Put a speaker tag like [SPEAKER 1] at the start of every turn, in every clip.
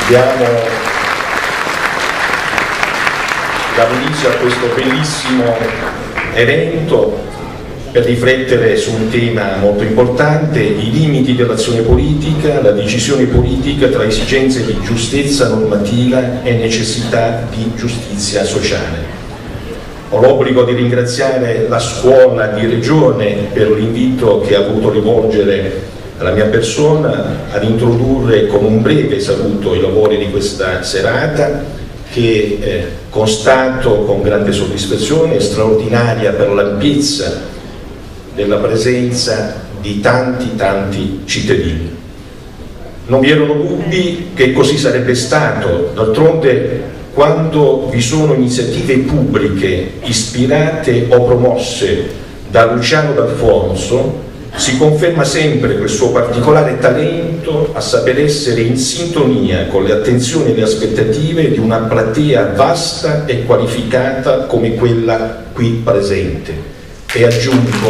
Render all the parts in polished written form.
[SPEAKER 1] Diamo inizio a questo bellissimo evento per riflettere su un tema molto importante: i limiti dell'azione politica, la decisione politica tra esigenze di giustezza normativa e necessità di giustizia sociale. Ho l'obbligo di ringraziare la scuola di Regione per l'invito che ha voluto rivolgere alla mia persona ad introdurre con un breve saluto i lavori di questa serata, che constato con grande soddisfazione, straordinaria per l'ampiezza della presenza di tanti cittadini. Non vi erano dubbi che così sarebbe stato. D'altronde, quando vi sono iniziative pubbliche ispirate o promosse da Luciano D'Alfonso, si conferma sempre quel suo particolare talento a saper essere in sintonia con le attenzioni e le aspettative di una platea vasta e qualificata come quella qui presente. E aggiungo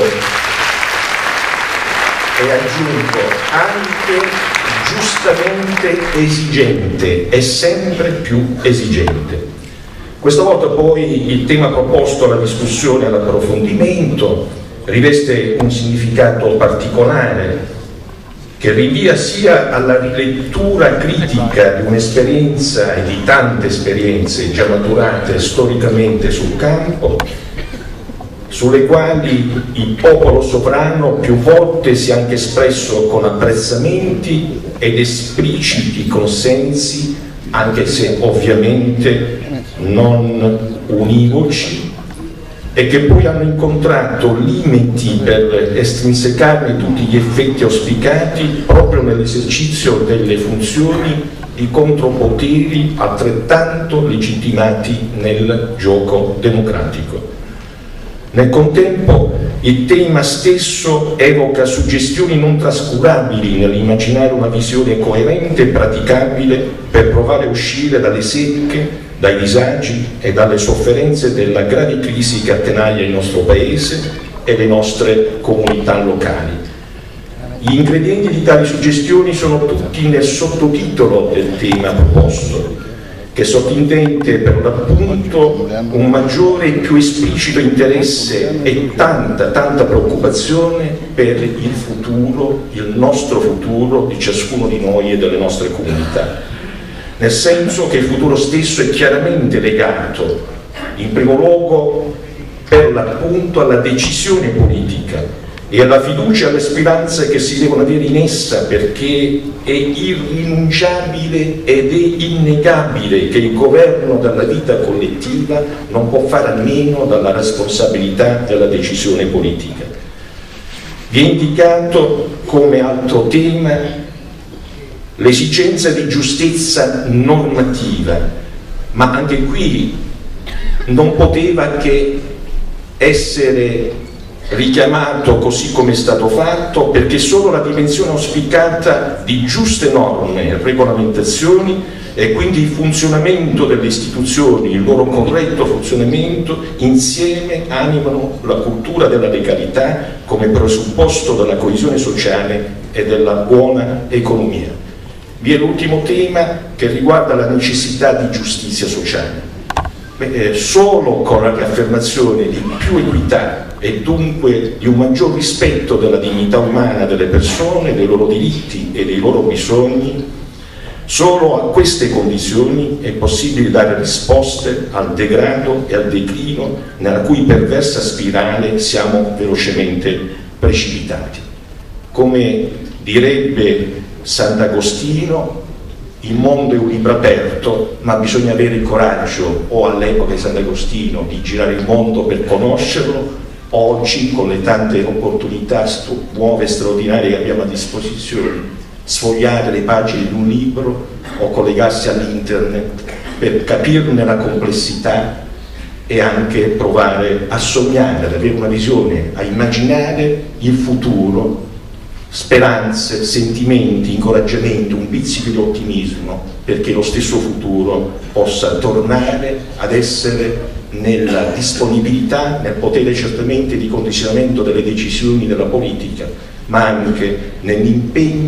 [SPEAKER 1] anche giustamente esigente e sempre più esigente. Questa volta poi il tema proposto alla discussione e all'approfondimento riveste un significato particolare che rinvia sia alla rilettura critica di un'esperienza e di tante esperienze già maturate storicamente sul campo, sulle quali il popolo sovrano più volte si è anche espresso con apprezzamenti ed espliciti consensi, anche se ovviamente non univoci, e che poi hanno incontrato limiti per estrinsecarne tutti gli effetti auspicati proprio nell'esercizio delle funzioni di contropoteri altrettanto legittimati nel gioco democratico. Nel contempo il tema stesso evoca suggestioni non trascurabili nell'immaginare una visione coerente e praticabile per provare a uscire dalle secche, dai disagi e dalle sofferenze della grave crisi che attenaglia il nostro Paese e le nostre comunità locali. Gli ingredienti di tali suggestioni sono tutti nel sottotitolo del tema proposto, che sottintende per l'appunto un maggiore e più esplicito interesse e tanta preoccupazione per il futuro, il nostro futuro di ciascuno di noi e delle nostre comunità, nel senso che il futuro stesso è chiaramente legato in primo luogo per l'appunto alla decisione politica e alla fiducia e alle speranze che si devono avere in essa, perché è irrinunciabile ed è innegabile che il governo della vita collettiva non può fare a meno dalla responsabilità della decisione politica. Vi è indicato come altro tema l'esigenza di giustezza normativa, ma anche qui non poteva che essere richiamato così come è stato fatto, perché solo la dimensione auspicata di giuste norme e regolamentazioni e quindi il funzionamento delle istituzioni, il loro corretto funzionamento, insieme animano la cultura della legalità come presupposto della coesione sociale e della buona economia. Vi è l'ultimo tema che riguarda la necessità di giustizia sociale. Solo con la riaffermazione di più equità e dunque di un maggior rispetto della dignità umana delle persone, dei loro diritti e dei loro bisogni, solo a queste condizioni è possibile dare risposte al degrado e al declino nella cui perversa spirale siamo velocemente precipitati. Come direbbe Sant'Agostino, il mondo è un libro aperto, ma bisogna avere il coraggio, o all'epoca di Sant'Agostino, di girare il mondo per conoscerlo. Oggi, con le tante opportunità nuove e straordinarie che abbiamo a disposizione, sfogliare le pagine di un libro o collegarsi all'internet per capirne la complessità e anche provare a sognare, ad avere una visione, a immaginare il futuro, speranze, sentimenti, incoraggiamenti, un pizzico di ottimismo, perché lo stesso futuro possa tornare ad essere nella disponibilità, nel potere certamente di condizionamento delle decisioni della politica, ma anche nell'impegno di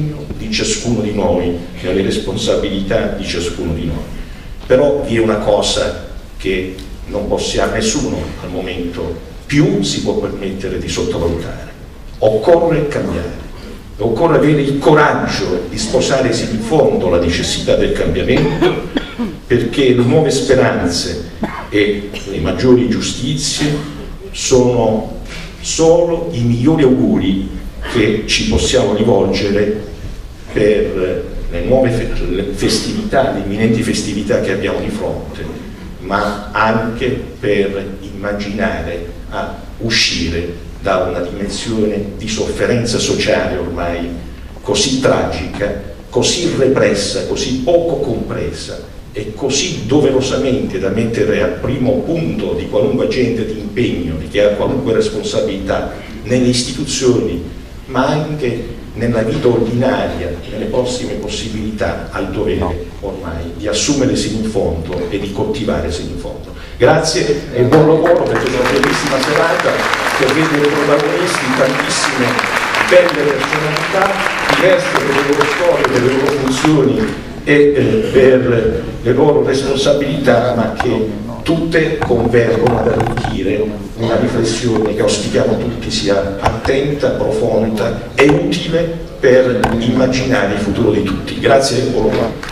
[SPEAKER 1] di ciascuno di noi, nelle responsabilità di ciascuno di noi. Però vi è una cosa che non possiamo, nessuno al momento più si può permettere di sottovalutare: occorre cambiare. Occorre avere il coraggio di sposare sino in fondo la necessità del cambiamento, perché le nuove speranze e le maggiori giustizie sono solo i migliori auguri che ci possiamo rivolgere per le nuove festività, le imminenti festività che abbiamo di fronte, ma anche per immaginare a uscire da una dimensione di sofferenza sociale ormai così tragica, così repressa, così poco compresa e così doverosamente da mettere al primo punto di qualunque agente di impegno, di chi ha qualunque responsabilità nelle istituzioni, ma anche nella vita ordinaria, nelle prossime possibilità, al dovere ormai di assumere sino in fondo e di coltivare sino in fondo. Grazie e buon lavoro, perché è una bellissima serata che vede protagonisti tantissime belle personalità, diverse per le loro storie, per le loro funzioni e per le loro responsabilità, ma che tutte convergono ad arricchire una riflessione che auspichiamo tutti sia attenta, profonda e utile per immaginare il futuro di tutti. Grazie e buon lavoro.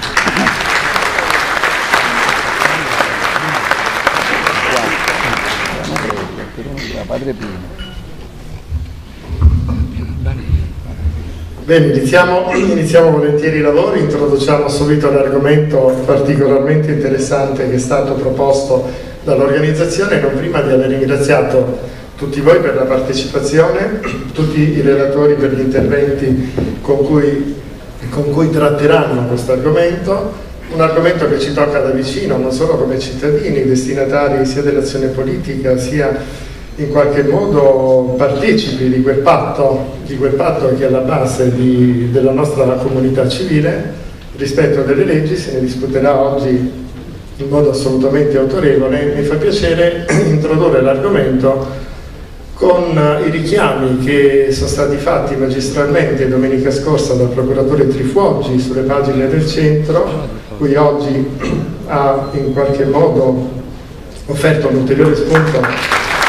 [SPEAKER 2] Bene, iniziamo volentieri i lavori, introduciamo subito l'argomento particolarmente interessante che è stato proposto dall'organizzazione, non prima di aver ringraziato tutti voi per la partecipazione, tutti i relatori per gli interventi con cui tratteranno questo argomento, un argomento che ci tocca da vicino, non solo come cittadini, destinatari sia dell'azione politica, sia in qualche modo partecipi di quel patto che è alla base della nostra comunità civile, rispetto delle leggi. Se ne discuterà oggi in modo assolutamente autorevole. Mi fa piacere introdurre l'argomento con i richiami che sono stati fatti magistralmente domenica scorsa dal procuratore Trifuoggi sulle pagine del centro, cui oggi ha in qualche modo offerto un ulteriore spunto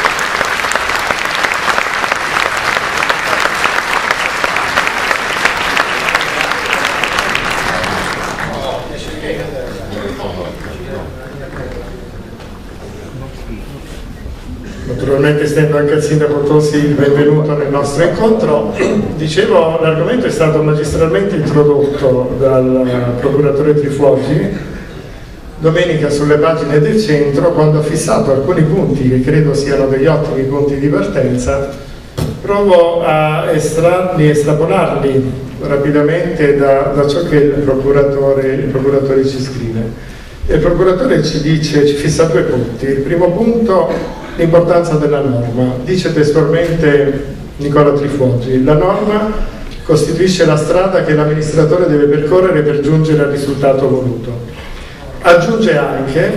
[SPEAKER 2] Naturalmente estendo anche al sindaco Tosi il benvenuto nel nostro incontro. Dicevo, l'argomento è stato magistralmente introdotto dal procuratore Trifuoggi domenica sulle pagine del centro, quando ha fissato alcuni punti che credo siano degli ottimi punti di partenza. Provo a estrapolarli rapidamente da ciò che il procuratore ci scrive. Il procuratore ci fissa due punti. Il primo punto, l'importanza della norma. Dice testualmente Nicola Trifuoggi: la norma costituisce la strada che l'amministratore deve percorrere per giungere al risultato voluto. Aggiunge anche: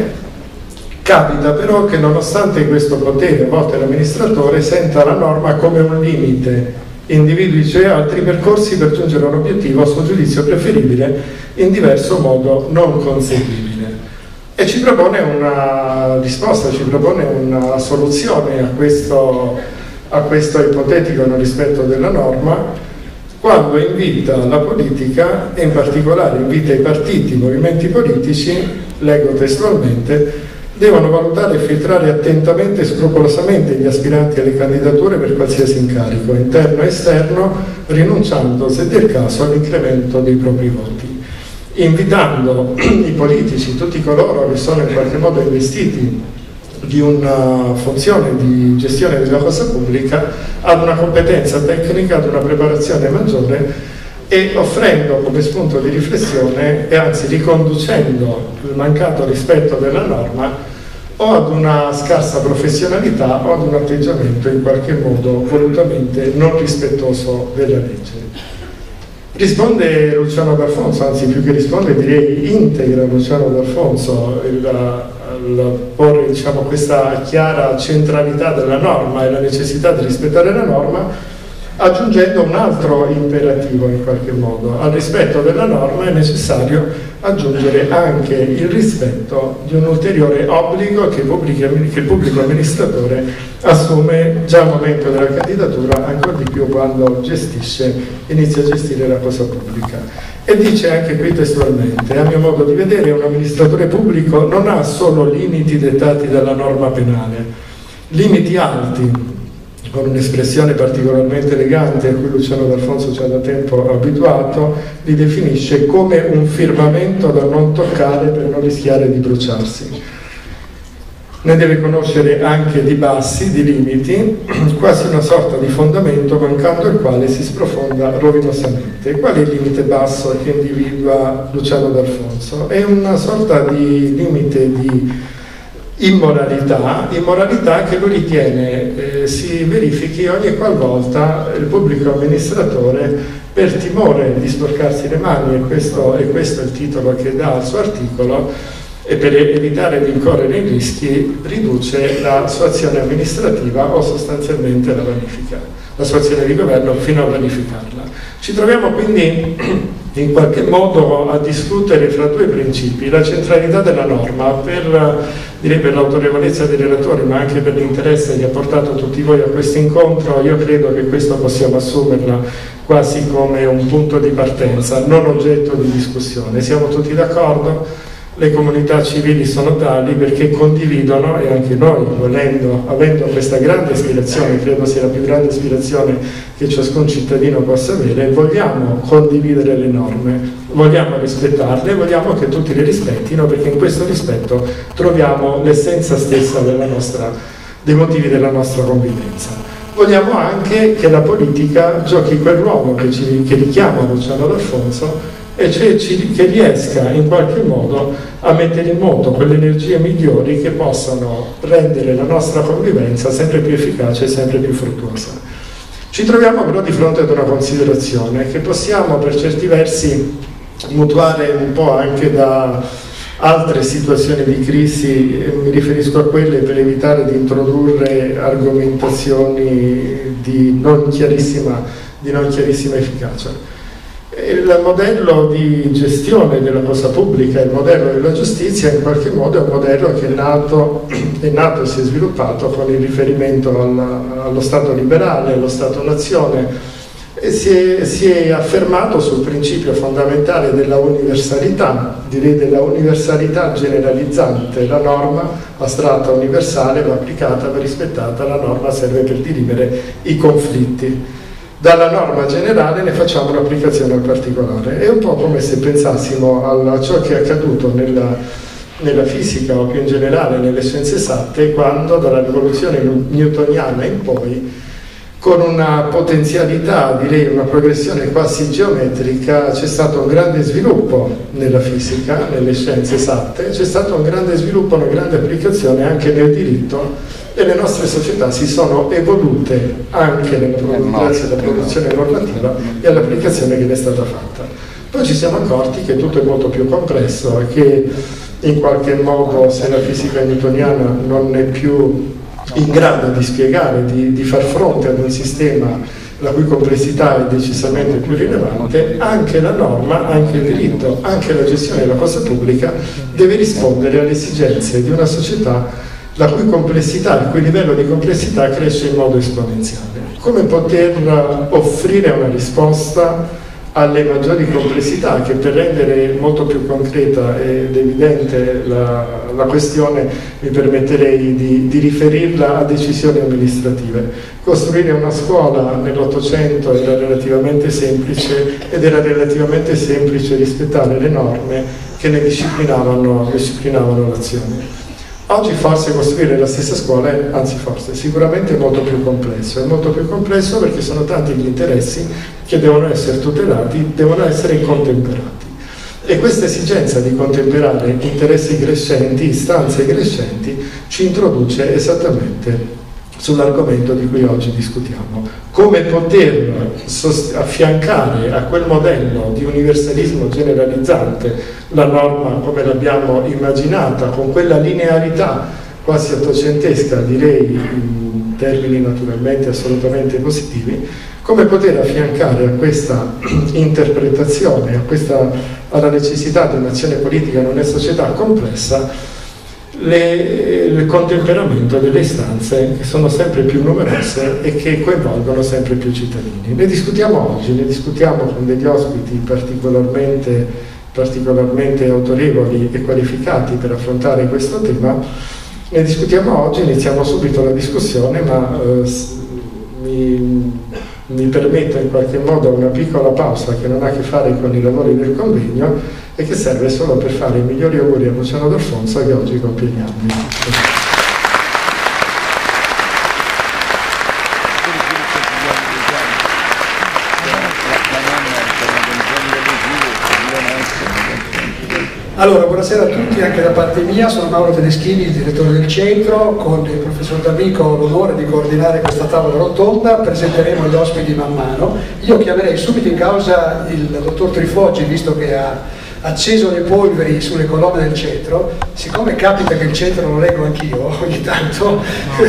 [SPEAKER 2] capita però che nonostante questo potere, a volte l'amministratore senta la norma come un limite, individui cioè altri percorsi per giungere a un obiettivo a suo giudizio preferibile in diverso modo non conseguibile. E ci propone una risposta, ci propone una soluzione a questo ipotetico non rispetto della norma, quando invita la politica, e in particolare invita i partiti, i movimenti politici, leggo testualmente: devono valutare e filtrare attentamente e scrupolosamente gli aspiranti alle candidature per qualsiasi incarico, interno e esterno, rinunciando, se del caso, all'incremento dei propri voti, invitando i politici, tutti coloro che sono in qualche modo investiti di una funzione di gestione della cosa pubblica, ad una competenza tecnica, ad una preparazione maggiore, e offrendo come spunto di riflessione, e anzi riconducendo il mancato rispetto della norma o ad una scarsa professionalità o ad un atteggiamento in qualche modo volutamente non rispettoso della legge. Risponde Luciano D'Alfonso, anzi più che risponde direi integra Luciano D'Alfonso al porre, diciamo, questa chiara centralità della norma e la necessità di rispettare la norma, aggiungendo un altro imperativo in qualche modo. Al rispetto della norma è necessario aggiungere anche il rispetto di un ulteriore obbligo che il pubblico amministratore assume già al momento della candidatura, ancora di più quando inizia a gestire la cosa pubblica. E dice anche qui testualmente: a mio modo di vedere un amministratore pubblico non ha solo limiti dettati dalla norma penale, limiti alti, con un'espressione particolarmente elegante a cui Luciano D'Alfonso ci ha da tempo abituato, li definisce come un firmamento da non toccare per non rischiare di bruciarsi. Ne deve conoscere anche di bassi, di limiti, quasi una sorta di fondamento mancando il quale si sprofonda rovinosamente. Qual è il limite basso che individua Luciano D'Alfonso? È una sorta di limite di immoralità che lui ritiene si verifichi ogni qualvolta il pubblico amministratore, per timore di sporcarsi le mani, e questo è il titolo che dà al suo articolo, e per evitare di incorrere in rischi, riduce la sua azione amministrativa o sostanzialmente la vanifica, la sua azione di governo fino a vanificarla. Ci troviamo quindi in qualche modo a discutere fra due principi: la centralità della norma, per l'autorevolezza dei relatori, ma anche per l'interesse che ha portato tutti voi a questo incontro. Io credo che questo possiamo assumerla quasi come un punto di partenza, non oggetto di discussione. Siamo tutti d'accordo? Le comunità civili sono tali perché condividono, e anche noi, avendo questa grande ispirazione, credo sia la più grande ispirazione che ciascun cittadino possa avere, vogliamo condividere le norme, vogliamo rispettarle, vogliamo che tutti le rispettino, perché in questo rispetto troviamo l'essenza stessa dei motivi della nostra convivenza. Vogliamo anche che la politica giochi quel ruolo che richiama Luciano D'Alfonso, e cioè che riesca in qualche modo a mettere in moto quelle energie migliori che possano rendere la nostra convivenza sempre più efficace e sempre più fruttuosa. Ci troviamo però di fronte ad una considerazione che possiamo per certi versi mutuare un po' anche da altre situazioni di crisi, mi riferisco a quelle per evitare di introdurre argomentazioni di non chiarissima efficacia. Il modello di gestione della cosa pubblica, il modello della giustizia, in qualche modo è un modello che è nato e si è sviluppato con il riferimento allo Stato liberale, allo Stato-nazione, e si è affermato sul principio fondamentale della universalità, direi della universalità generalizzante. La norma astratta universale va applicata, va rispettata, la norma serve per dirimere i conflitti. Dalla norma generale ne facciamo un'applicazione al particolare. È un po' come se pensassimo a ciò che è accaduto nella fisica o più in generale nelle scienze esatte, quando dalla rivoluzione newtoniana in poi, con una potenzialità, direi una progressione quasi geometrica, c'è stato un grande sviluppo nella fisica, nelle scienze esatte, c'è stato un grande sviluppo, una grande applicazione anche nel diritto, e le nostre società si sono evolute anche grazie alla produzione normativa e all'applicazione che ne è stata fatta. Poi ci siamo accorti che tutto è molto più complesso e che in qualche modo, se la fisica newtoniana non è più in grado di spiegare, di far fronte ad un sistema la cui complessità è decisamente più rilevante, anche la norma, anche il diritto, anche la gestione della cosa pubblica deve rispondere alle esigenze di una società la cui complessità, il cui livello di complessità cresce in modo esponenziale. Come poter offrire una risposta alle maggiori complessità, che per rendere molto più concreta ed evidente la questione mi permetterei di riferirla a decisioni amministrative. Costruire una scuola nell'Ottocento era relativamente semplice, ed era relativamente semplice rispettare le norme che ne disciplinavano l'azione. Oggi forse costruire la stessa scuola è, anzi forse, sicuramente molto più complesso. È molto più complesso perché sono tanti gli interessi che devono essere tutelati, devono essere contemperati. E questa esigenza di contemperare interessi crescenti, istanze crescenti, ci introduce esattamente sull'argomento di cui oggi discutiamo. Come poter affiancare a quel modello di universalismo generalizzante la norma come l'abbiamo immaginata, con quella linearità quasi ottocentesca, direi termini naturalmente assolutamente positivi, come poter affiancare a questa interpretazione, alla necessità di un'azione politica in una società complessa, il contemperamento delle istanze che sono sempre più numerose e che coinvolgono sempre più cittadini. Ne discutiamo oggi, ne discutiamo con degli ospiti particolarmente autorevoli e qualificati per affrontare questo tema. Ne discutiamo oggi, iniziamo subito la discussione, ma mi permetto in qualche modo una piccola pausa che non ha a che fare con i lavori del convegno e che serve solo per fare i migliori auguri a Luciano D'Alfonso, che oggi compie gli anni.
[SPEAKER 3] Allora, buonasera a tutti, anche da parte mia. Sono Mauro Tedeschini, il direttore del centro. Con il professor D'Amico ho l'onore di coordinare questa tavola rotonda. Presenteremo gli ospiti man mano. Io chiamerei subito in causa il dottor Trifoggi, visto che ha acceso le polveri sulle colonne del centro. Siccome capita che il centro lo leggo anch'io ogni tanto,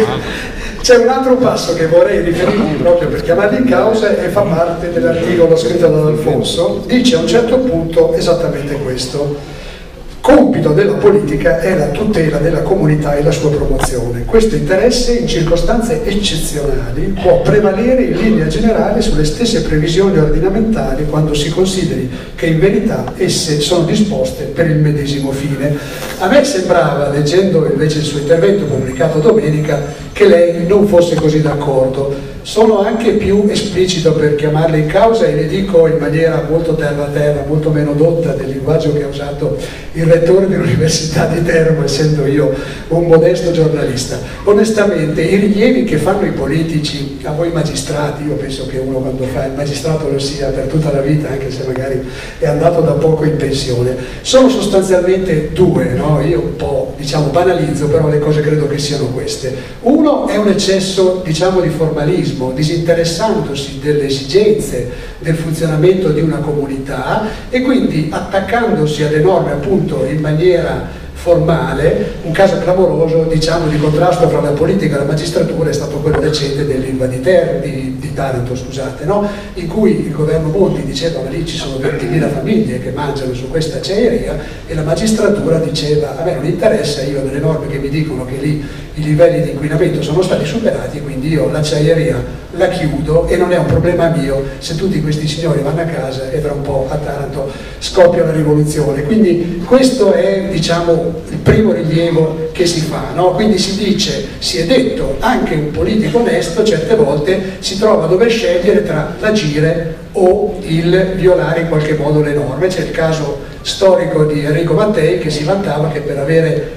[SPEAKER 3] c'è un altro passo che vorrei riferirmi proprio per chiamarli in causa e fa parte dell'articolo scritto da D'Alfonso. Dice a un certo punto esattamente questo: compito della politica è la tutela della comunità e la sua promozione. Questo interesse in circostanze eccezionali può prevalere in linea generale sulle stesse previsioni ordinamentali quando si consideri che in verità esse sono disposte per il medesimo fine. A me sembrava, leggendo invece il suo intervento pubblicato domenica, che lei non fosse così d'accordo. Sono anche più esplicito per chiamarle in causa e le dico in maniera molto terra-terra, molto meno dotta del linguaggio che ha usato il rettore dell'Università di Teramo, essendo io un modesto giornalista. Onestamente i rilievi che fanno i politici a voi magistrati, io penso che uno quando fa il magistrato lo sia per tutta la vita, anche se magari è andato da poco in pensione, sono sostanzialmente due, no? Io un po' banalizzo, però le cose credo che siano queste. Uno è un eccesso di formalismo, disinteressandosi delle esigenze del funzionamento di una comunità e quindi attaccandosi alle norme appunto in maniera formale. Un caso clamoroso di contrasto fra la politica e la magistratura è stato quello recente dell'Ilva di Taranto, scusate, no? In cui il governo Monti diceva ma lì ci sono 20.000 famiglie che mangiano su questa acciaieria, e la magistratura diceva a me non interessa, io ho delle norme che mi dicono che lì i livelli di inquinamento sono stati superati e quindi io l'acciaieria la chiudo e non è un problema mio se tutti questi signori vanno a casa e tra un po' a Taranto scoppia la rivoluzione. Quindi questo è il primo rilievo che si fa, no? Quindi si è detto, anche un politico onesto certe volte si trova a dover scegliere tra l'agire o il violare in qualche modo le norme. C'è il caso storico di Enrico Mattei che si vantava che per avere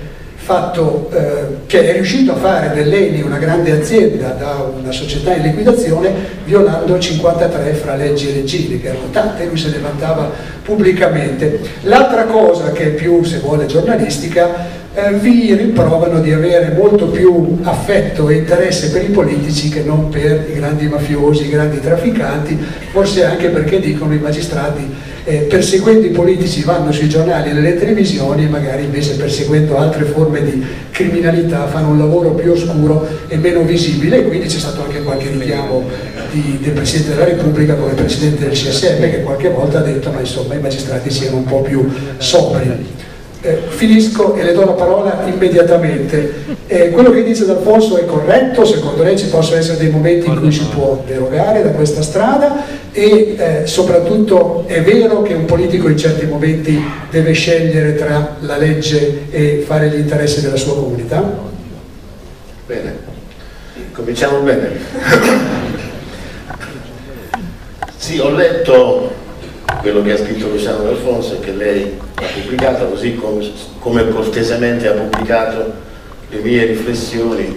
[SPEAKER 3] che è riuscito a fare dell'ENI una grande azienda da una società in liquidazione violando 53 fra leggi e leggine, che erano tante, lui se ne vantava pubblicamente. L'altra cosa che è più, se vuole, giornalistica, vi riprovano di avere molto più affetto e interesse per i politici che non per i grandi mafiosi, i grandi trafficanti, forse anche perché dicono i magistrati perseguendo i politici vanno sui giornali e nelle televisioni e magari invece perseguendo altre forme di criminalità fanno un lavoro più oscuro e meno visibile, e quindi c'è stato anche qualche richiamo del Presidente della Repubblica come Presidente del CSM che qualche volta ha detto ma insomma i magistrati siano un po' più sobri. Finisco e le do la parola immediatamente. Quello che dice D'Alfonso è corretto, secondo lei ci possono essere dei momenti in cui si può derogare da questa strada e soprattutto è vero che un politico in certi momenti deve scegliere tra la legge e fare gli interessi della sua comunità?
[SPEAKER 4] Bene, cominciamo bene. Sì, ho letto quello che ha scritto Luciano D'Alfonso e che lei ha pubblicato, così come cortesemente ha pubblicato le mie riflessioni,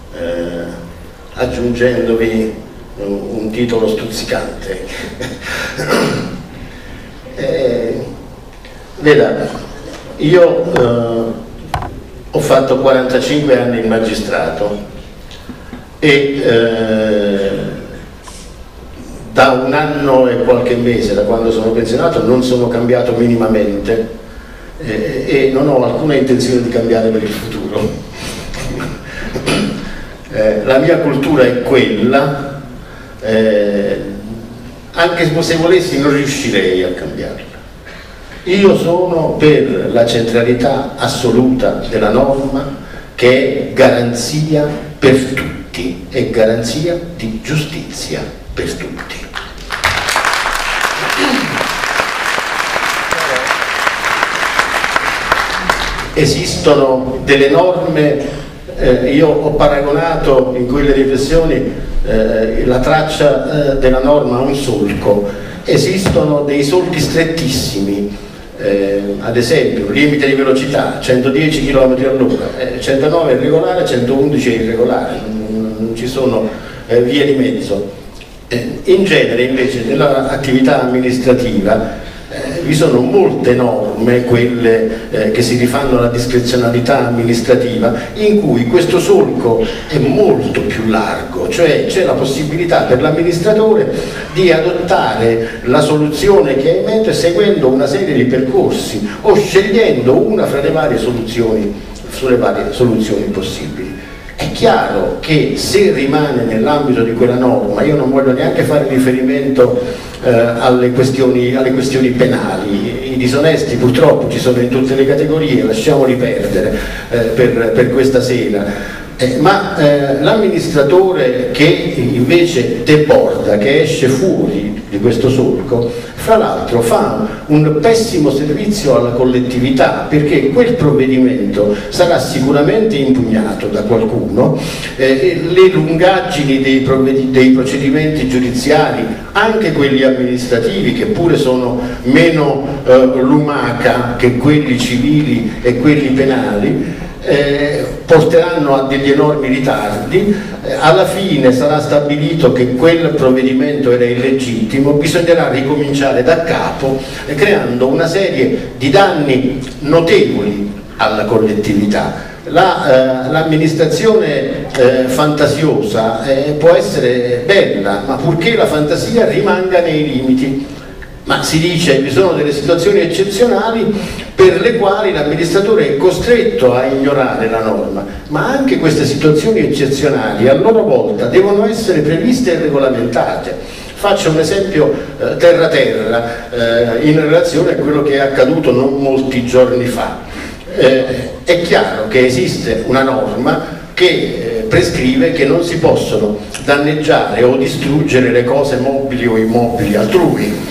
[SPEAKER 4] aggiungendovi un titolo stuzzicante. Veda, io ho fatto 45 anni in magistrato e da un anno e qualche mese, da quando sono pensionato, non sono cambiato minimamente e non ho alcuna intenzione di cambiare per il futuro. la mia cultura è quella, anche se volessi non riuscirei a cambiarla. Io sono per la centralità assoluta della norma, che è garanzia per tutti, è garanzia di giustizia per tutti. Esistono delle norme, io ho paragonato in quelle riflessioni la traccia della norma a un solco. Esistono dei solchi strettissimi, ad esempio limite di velocità 110 km/h, 109 è regolare, 111 è irregolare, non ci sono vie di mezzo. In genere invece nell'attività amministrativa vi sono molte norme, quelle che si rifanno alla discrezionalità amministrativa, in cui questo solco è molto più largo, cioè c'è la possibilità per l'amministratore di adottare la soluzione che è in mente seguendo una serie di percorsi o scegliendo una fra le varie soluzioni possibili. È chiaro che se rimane nell'ambito di quella norma, io non voglio neanche fare riferimento alle questioni penali, i disonesti purtroppo ci sono in tutte le categorie, lasciamoli perdere per questa sera, ma l'amministratore che invece deborda, che esce fuori di questo solco, fra l'altro fa un pessimo servizio alla collettività, perché quel provvedimento sarà sicuramente impugnato da qualcuno, le lungaggini dei procedimenti giudiziari, anche quelli amministrativi, che pure sono meno lumaca che quelli civili e quelli penali, porteranno a degli enormi ritardi. Alla fine sarà stabilito che quel provvedimento era illegittimo, bisognerà ricominciare da capo, creando una serie di danni notevoli alla collettività. L'amministrazione fantasiosa può essere bella, ma purché la fantasia rimanga nei limiti. Ma si dice che vi sono delle situazioni eccezionali per le quali l'amministratore è costretto a ignorare la norma, ma anche queste situazioni eccezionali a loro volta devono essere previste e regolamentate. Faccio un esempio terra-terra in relazione a quello che è accaduto non molti giorni fa. È chiaro che esiste una norma che prescrive che non si possono danneggiare o distruggere le cose mobili o immobili altrui.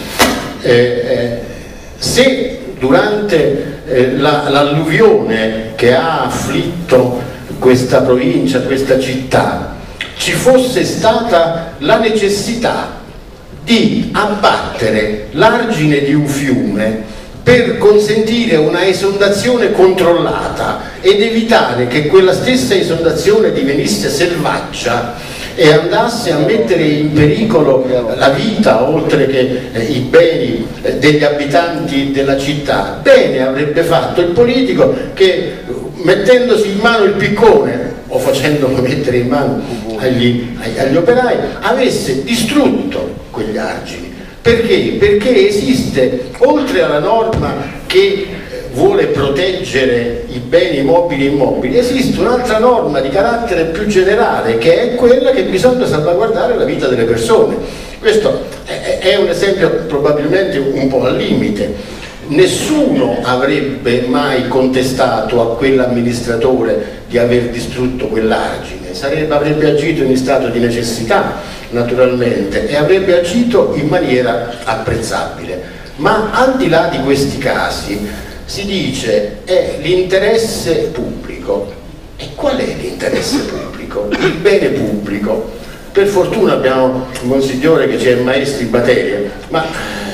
[SPEAKER 4] Se durante l'alluvione che ha afflitto questa provincia, questa città, ci fosse stata la necessità di abbattere l'argine di un fiume per consentire una esondazione controllata ed evitare che quella stessa esondazione divenisse selvaggia e andasse a mettere in pericolo la vita oltre che i beni degli abitanti della città, bene avrebbe fatto il politico che, mettendosi in mano il piccone o facendolo mettere in mano agli operai, avesse distrutto quegli argini. Perché? Perché esiste, oltre alla norma che vuole proteggere i beni mobili e immobili, esiste un'altra norma di carattere più generale, che è quella che bisogna salvaguardare la vita delle persone. Questo è un esempio probabilmente un po' al limite. Nessuno avrebbe mai contestato a quell'amministratore di aver distrutto quell'argine, avrebbe agito in stato di necessità naturalmente e avrebbe agito in maniera apprezzabile. Ma al di là di questi casi si dice è l'interesse pubblico. E qual è l'interesse pubblico? Il bene pubblico. Per fortuna abbiamo un Monsignore che ci è maestro in materia, ma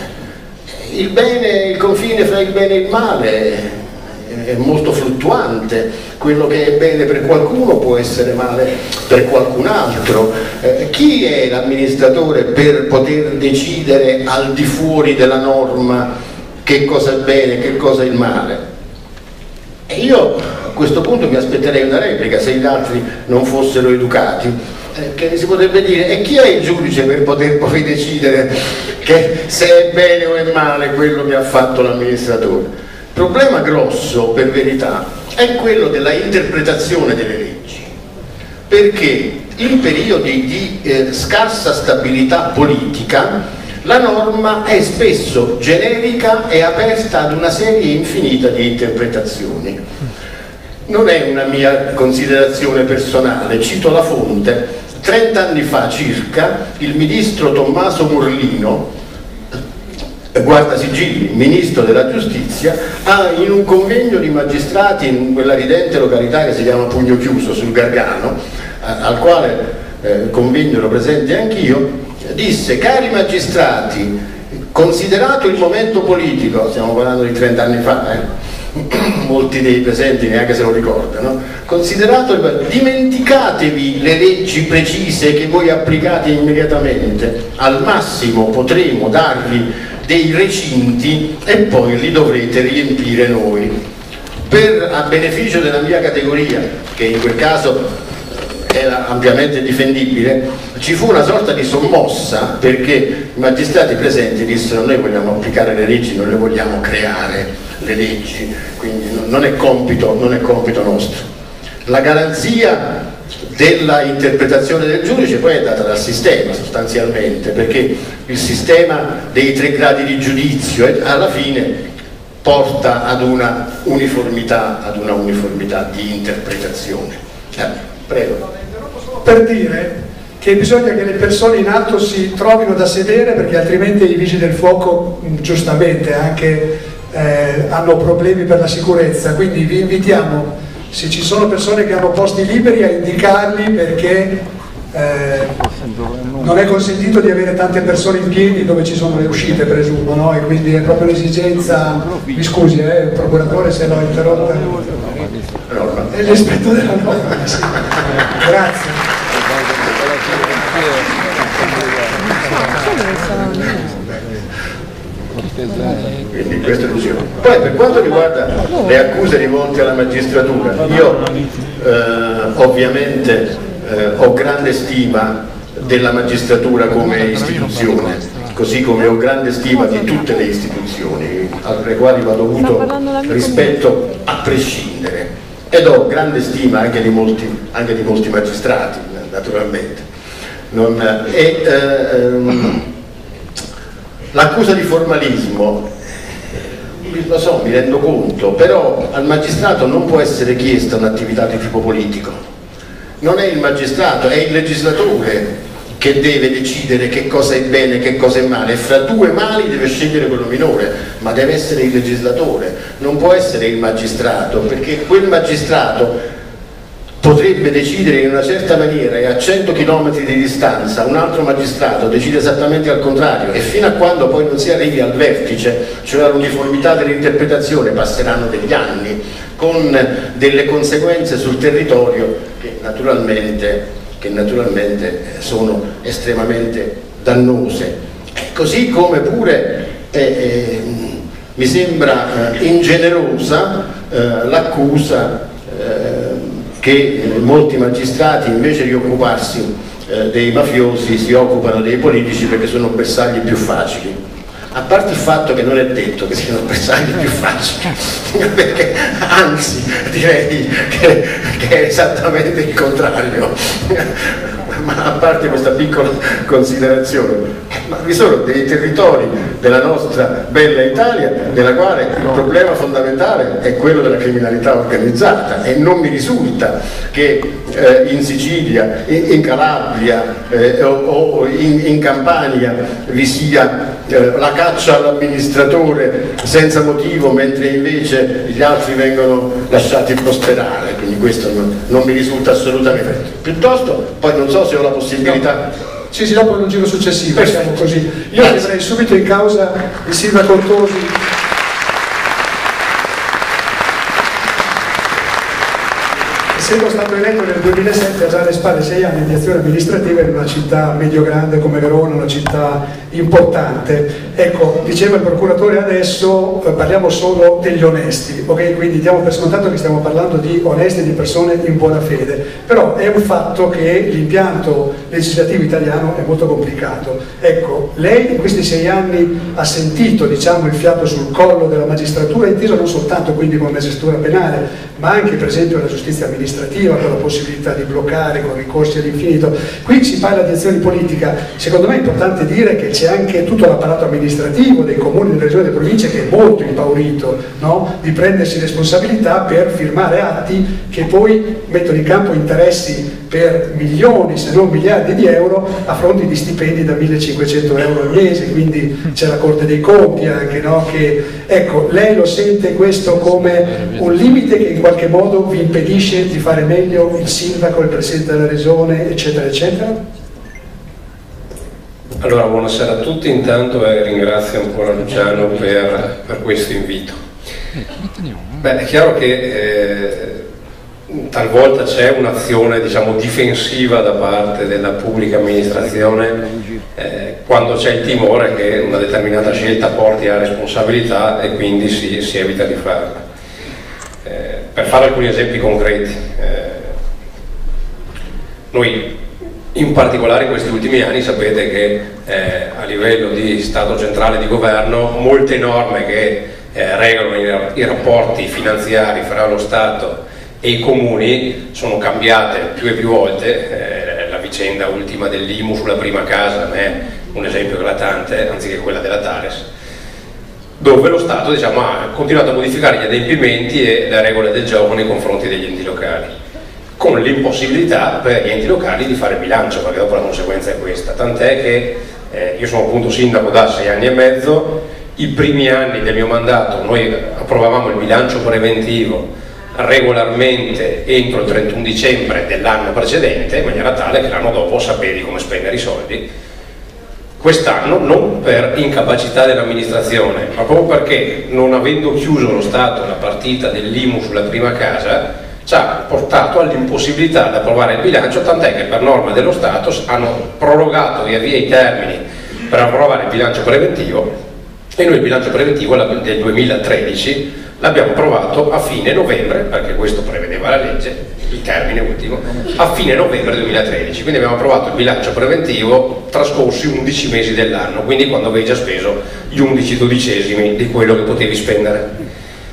[SPEAKER 4] il bene, il confine fra il bene e il male è molto fluttuante. Quello che è bene per qualcuno può essere male per qualcun altro. Chi è l'amministratore per poter decidere al di fuori della norma che cosa è bene, che cosa è il male? E io a questo punto mi aspetterei una replica, se gli altri non fossero educati, che si potrebbe dire: e chi è il giudice per poter poi decidere che se è bene o è male quello che ha fatto l'amministratore? Il problema grosso, per verità, è quello della interpretazione delle leggi. perché in periodi di scarsa stabilità politica la norma è spesso generica e aperta ad una serie infinita di interpretazioni. Non è una mia considerazione personale, cito la fonte: 30 anni fa circa il ministro Tommaso Morlino, guardasigilli, ministro della giustizia, in un convegno di magistrati in quella ridente località che si chiama Pugno Chiuso sul Gargano, al quale convegno ero presente anch'io, disse: cari magistrati, considerato il momento politico, stiamo parlando di 30 anni fa, molti dei presenti neanche se lo ricordano, dimenticatevi le leggi precise che voi applicate immediatamente, al massimo potremo darvi dei recinti e poi li dovrete riempire noi. A beneficio della mia categoria, che in quel caso era ampiamente difendibile, ci fu una sorta di sommossa, perché i magistrati presenti dissero: noi vogliamo applicare le leggi, non le vogliamo creare le leggi, quindi non è compito nostro. La garanzia della interpretazione del giudice poi è data dal sistema, sostanzialmente, perché il sistema dei 3 gradi di giudizio alla fine porta ad una uniformità di interpretazione. Prego.
[SPEAKER 3] Per dire che bisogna che le persone in atto si trovino da sedere, perché altrimenti i vigili del fuoco giustamente anche hanno problemi per la sicurezza, quindi vi invitiamo, se ci sono persone che hanno posti liberi, a indicarli, perché non è consentito di avere tante persone in piedi dove ci sono le uscite, presumo, no? E quindi è proprio l'esigenza. Mi scusi, il procuratore, se l'ho interrotta. È il rispetto della norma, sì. Grazie.
[SPEAKER 4] Quindi questo dicevo. Poi per quanto riguarda le accuse rivolte alla magistratura, io ovviamente ho grande stima della magistratura come istituzione, così come ho grande stima di tutte le istituzioni alle quali va dovuto rispetto a prescindere, ed ho grande stima anche di molti magistrati, naturalmente. L'accusa di formalismo, lo so, mi rendo conto, però al magistrato non può essere chiesta un'attività di tipo politico. Non è il magistrato, è il legislatore che deve decidere che cosa è bene e che cosa è male, e fra 2 mali deve scegliere quello minore, ma deve essere il legislatore, non può essere il magistrato, perché quel magistrato potrebbe decidere in una certa maniera e a 100 km di distanza un altro magistrato decide esattamente al contrario, e fino a quando poi non si arrivi al vertice, cioè all'uniformità dell'interpretazione, passeranno degli anni, con delle conseguenze sul territorio che naturalmente sono estremamente dannose. Così come pure mi sembra ingenerosa l'accusa che molti magistrati, invece di occuparsi dei mafiosi, si occupano dei politici perché sono bersagli più facili. A parte il fatto che non è detto che siano bersagli più facili, perché anzi direi che è esattamente il contrario. Ma a parte questa piccola considerazione, ma vi sono dei territori della nostra bella Italia nella quale il problema fondamentale è quello della criminalità organizzata, e non mi risulta che in Sicilia, in Calabria o in Campania vi sia la caccia all'amministratore senza motivo, mentre invece gli altri vengono lasciati prosperare, quindi questo non mi risulta assolutamente. Piuttosto, poi non so se ho la possibilità.
[SPEAKER 3] Sì, dopo in un giro successivo, siamo così. Io chiamerei subito in causa il sindaco Tosi. Essendo stato eletto nel 2007, ha già alle spalle 6 anni di azione amministrativa in una città medio-grande come Verona, una città importante. Ecco, diceva il procuratore adesso, parliamo solo degli onesti, ok? Quindi diamo per scontato che stiamo parlando di onesti, di persone in buona fede, però è un fatto che l'impianto legislativo italiano è molto complicato. Ecco, lei in questi 6 anni ha sentito, diciamo, il fiato sul collo della magistratura, inteso non soltanto quindi come magistratura penale, ma anche per esempio la giustizia amministrativa, con la possibilità di bloccare con ricorsi all'infinito. Qui si parla di azioni politica, secondo me è importante dire che c'è anche tutto l'apparato amministrativo dei comuni, delle regioni e delle province che è molto impaurito, no? Di prendersi responsabilità per firmare atti che poi mettono in campo interessi per milioni se non miliardi di euro a fronte di stipendi da 1.500 euro al mese, quindi c'è la Corte dei Conti anche, no? Che, ecco, lei lo sente questo come un limite che in qualche modo vi impedisce di fare meglio il sindaco, il presidente della regione, eccetera eccetera?
[SPEAKER 5] Allora, buonasera a tutti, intanto ringrazio ancora Luciano per questo invito. Beh, è chiaro che talvolta c'è un'azione, diciamo, difensiva da parte della pubblica amministrazione quando c'è il timore che una determinata scelta porti a responsabilità e quindi si evita di farla. Per fare alcuni esempi concreti, noi in particolare in questi ultimi anni sapete che a livello di Stato centrale di governo molte norme che regolano i rapporti finanziari fra lo Stato e i comuni sono cambiate più e più volte. La vicenda ultima dell'IMU sulla prima casa è un esempio eclatante, anziché quella della Tares, dove lo Stato, diciamo, ha continuato a modificare gli adempimenti e le regole del gioco nei confronti degli enti locali, con l'impossibilità per gli enti locali di fare bilancio, perché dopo la conseguenza è questa. Tant'è che io sono appunto sindaco da 6 anni e mezzo, i primi anni del mio mandato noi approvavamo il bilancio preventivo regolarmente entro il 31 dicembre dell'anno precedente, in maniera tale che l'anno dopo sapevi come spendere i soldi. Quest'anno, non per incapacità dell'amministrazione, ma proprio perché, non avendo chiuso lo Stato la partita dell'IMU sulla prima casa, ci ha portato all'impossibilità di approvare il bilancio, tant'è che per norma dello Stato hanno prorogato via via i termini per approvare il bilancio preventivo, e noi il bilancio preventivo del 2013 l'abbiamo approvato a fine novembre, perché questo prevedeva la legge, il termine ultimo, a fine novembre 2013, quindi abbiamo approvato il bilancio preventivo trascorsi 11 mesi dell'anno, quindi quando avevi già speso gli 11/12 di quello che potevi spendere.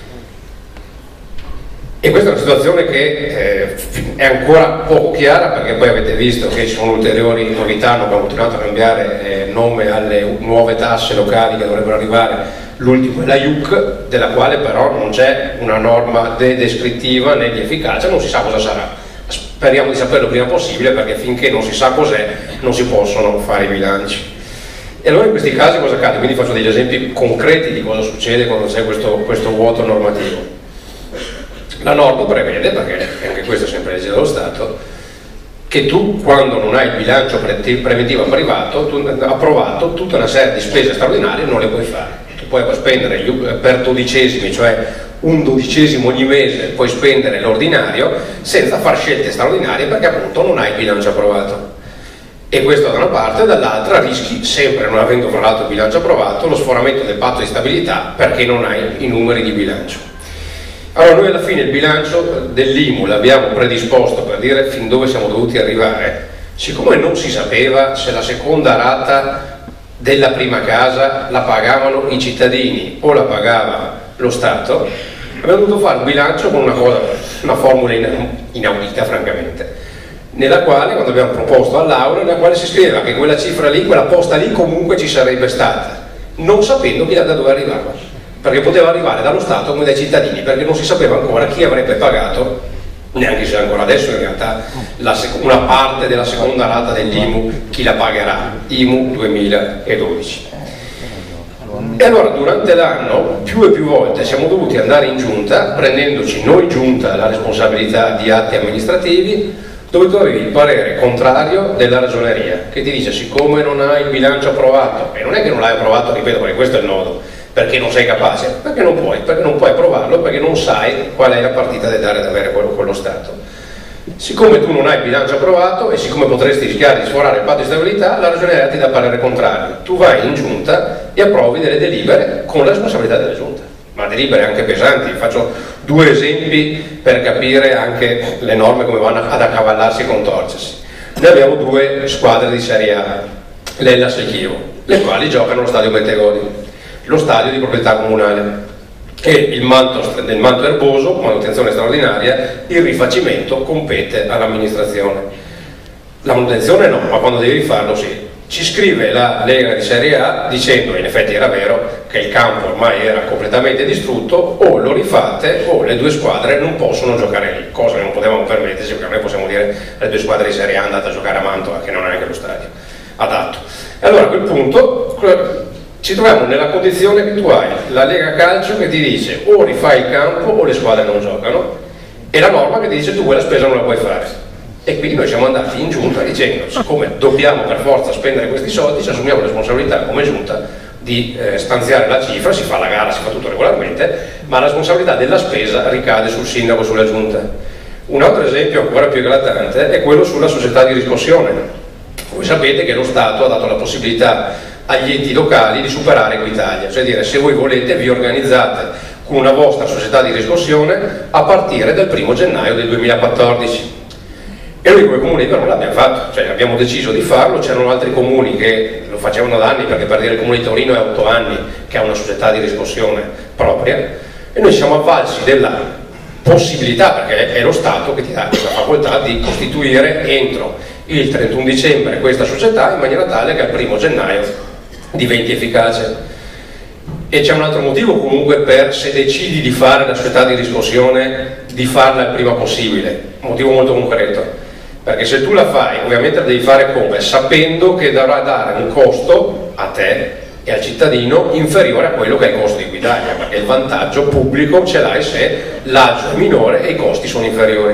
[SPEAKER 5] E questa è una situazione che è ancora poco chiara, perché poi avete visto che ci sono ulteriori novità, abbiamo continuato a cambiare nome alle nuove tasse locali che dovrebbero arrivare. L'ultimo è la IUC, della quale però non c'è una norma descrittiva né di efficacia, non si sa cosa sarà. Speriamo di saperlo il prima possibile, perché finché non si sa cos'è non si possono fare i bilanci. E allora in questi casi cosa accade? Quindi faccio degli esempi concreti di cosa succede quando c'è questo vuoto normativo. La norma prevede, perché anche questo è sempre legge dello Stato, che tu, quando non hai il bilancio preventivo approvato, tutta una serie di spese straordinarie non le puoi fare. Tu puoi spendere per dodicesimi, cioè un 12° ogni mese, puoi spendere l'ordinario senza far scelte straordinarie, perché appunto non hai il bilancio approvato. E questo da una parte, dall'altra rischi, sempre non avendo fra l'altro il bilancio approvato, lo sforamento del patto di stabilità, perché non hai i numeri di bilancio. Allora noi alla fine il bilancio dell'IMU l'abbiamo predisposto per dire fin dove siamo dovuti arrivare. Siccome non si sapeva se la seconda rata della prima casa la pagavano i cittadini o la pagava lo Stato, abbiamo dovuto fare un bilancio con una formula inaudita francamente, nella quale, quando abbiamo proposto all'Aula, nella quale si scriveva che quella cifra lì, quella posta lì comunque ci sarebbe stata, non sapendo da dove arrivava, perché poteva arrivare dallo Stato come dai cittadini, perché non si sapeva ancora chi avrebbe pagato, neanche se ancora adesso in realtà una parte della seconda rata dell'IMU chi la pagherà, IMU 2012. E allora durante l'anno più e più volte siamo dovuti andare in giunta, prendendoci noi giunta la responsabilità di atti amministrativi, dove tu avevi il parere contrario della ragioneria, che ti dice siccome non hai il bilancio approvato, e non è che non l'hai approvato, ripeto, perché questo è il nodo, perché non sei capace, perché non puoi approvarlo, perché non sai qual è la partita da dare ad avere con lo Stato. Siccome tu non hai il bilancio approvato e siccome potresti rischiare di sforare il patto di stabilità, la ragioneria ti dà parere contrario. Tu vai in giunta e approvi delle delibere con la responsabilità della giunta, ma delibere anche pesanti. Faccio due esempi per capire anche le norme come vanno ad accavallarsi e contorcersi. Noi abbiamo due squadre di Serie A, l'Hellas e il Chievo, le quali giocano allo stadio Bentegodi, lo stadio di proprietà comunale, e il manto erboso, manutenzione straordinaria, il rifacimento compete all'amministrazione. La manutenzione no, ma quando devi rifarlo sì. Ci scrive la Lega di Serie A dicendo, in effetti era vero, che il campo ormai era completamente distrutto, o lo rifate o le due squadre non possono giocare lì, cosa che non potevamo permetterci, perché noi possiamo dire le due squadre di Serie A andate a giocare a Mantova, che non è neanche lo stadio adatto. E allora a quel punto ci troviamo nella condizione che tu hai la Lega Calcio che ti dice o rifai il campo o le squadre non giocano, e la norma che ti dice tu quella spesa non la puoi fare. E quindi noi siamo andati in giunta dicendo, siccome dobbiamo per forza spendere questi soldi, ci assumiamo la responsabilità come giunta di stanziare la cifra, si fa la gara, si fa tutto regolarmente, ma la responsabilità della spesa ricade sul sindaco, sulla giunta. Un altro esempio ancora più eclatante è quello sulla società di riscossione. Voi sapete che lo Stato ha dato la possibilità agli enti locali di superare Equitalia, cioè dire, se voi volete vi organizzate con una vostra società di riscossione a partire dal 1° gennaio del 2014. E noi come comune però l'abbiamo fatto, cioè abbiamo deciso di farlo. C'erano altri comuni che lo facevano da anni, perché per dire il comune di Torino è 8 anni che ha una società di riscossione propria, e noi siamo avvalsi della possibilità, perché è lo Stato che ti dà questa facoltà di costituire entro il 31 dicembre questa società in maniera tale che al 1° gennaio diventi efficace. E c'è un altro motivo comunque per, se decidi di fare la società di riscossione, di farla il prima possibile, un motivo molto concreto. Perché se tu la fai, ovviamente la devi fare come? Sapendo che dovrà dare un costo a te e al cittadino inferiore a quello che è il costo di Equitalia, perché il vantaggio pubblico ce l'hai se l'agio è minore e i costi sono inferiori.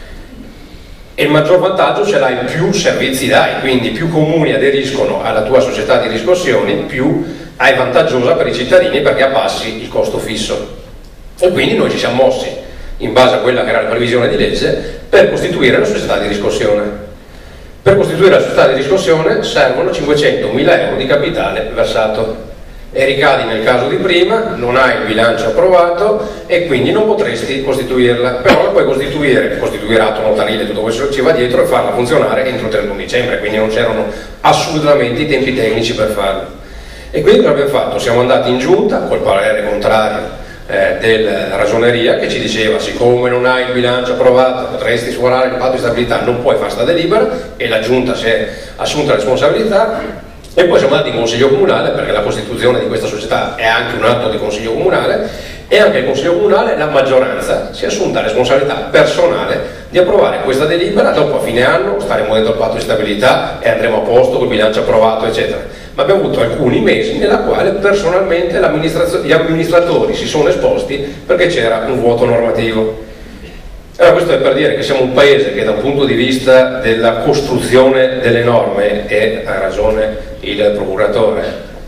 [SPEAKER 5] E il maggior vantaggio ce l'hai, più servizi dai, quindi più comuni aderiscono alla tua società di riscossioni, più è vantaggiosa per i cittadini perché abbassi il costo fisso. E quindi noi ci siamo mossi in base a quella che era la previsione di legge per costituire la società di riscossione. Per costituire la società di riscossione servono 500.000 euro di capitale versato, e ricadi nel caso di prima, non hai il bilancio approvato e quindi non potresti costituirla, però la puoi costituire atto notarile, tutto questo che ci va dietro, e farla funzionare entro il 31 dicembre, quindi non c'erano assolutamente i tempi tecnici per farlo. E quindi cosa abbiamo fatto? Siamo andati in giunta col parere contrario della ragioneria, che ci diceva, siccome non hai il bilancio approvato potresti sforare il patto di stabilità, non puoi fare sta delibera, e la giunta si è assunta la responsabilità. E poi siamo andati in consiglio comunale, perché la costituzione di questa società è anche un atto di consiglio comunale, e anche il consiglio comunale, la maggioranza si è assunta la responsabilità personale di approvare questa delibera. Dopo a fine anno staremo dentro il patto di stabilità e andremo a posto col bilancio approvato eccetera. Ma abbiamo avuto alcuni mesi nella quale personalmente gli amministratori si sono esposti perché c'era un vuoto normativo. Allora questo è per dire che siamo un paese che da un punto di vista della costruzione delle norme, e ha ragione il procuratore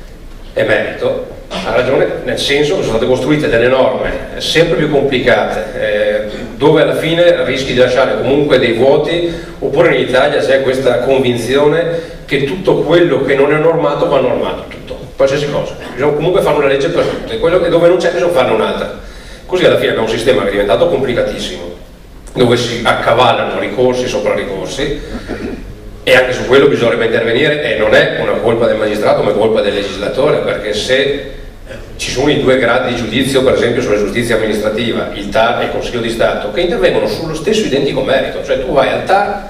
[SPEAKER 5] emerito, ha ragione nel senso che sono state costruite delle norme sempre più complicate, dove alla fine rischi di lasciare comunque dei vuoti, oppure in Italia c'è questa convinzione che tutto quello che non è normato va normato, tutto, qualsiasi cosa, bisogna comunque fare una legge per tutto, e quello che dove non c'è bisogna farne un'altra. Così alla fine abbiamo un sistema che è diventato complicatissimo, dove si accavallano ricorsi sopra ricorsi, e anche su quello bisognerebbe intervenire, e non è una colpa del magistrato ma è colpa del legislatore, perché se ci sono i due gradi di giudizio, per esempio sulla giustizia amministrativa, il TAR e il Consiglio di Stato, che intervengono sullo stesso identico merito, cioè tu vai al TAR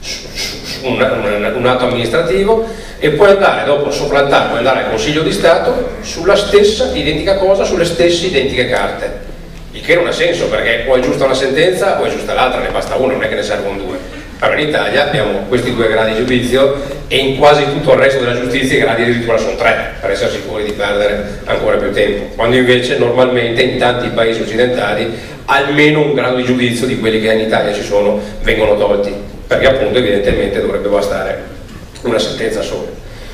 [SPEAKER 5] su un atto amministrativo e puoi andare dopo sopra il TAR, puoi andare al Consiglio di Stato sulla stessa identica cosa, sulle stesse identiche carte, il che non ha senso, perché o è giusta una sentenza o è giusta l'altra, ne basta una, non è che ne servono due. Allora in Italia abbiamo questi due gradi di giudizio, e in quasi tutto il resto della giustizia i gradi addirittura sono 3, per essere sicuri di perdere ancora più tempo, quando invece normalmente in tanti paesi occidentali almeno un grado di giudizio di quelli che in Italia ci sono vengono tolti, perché appunto evidentemente dovrebbe bastare una sentenza sola.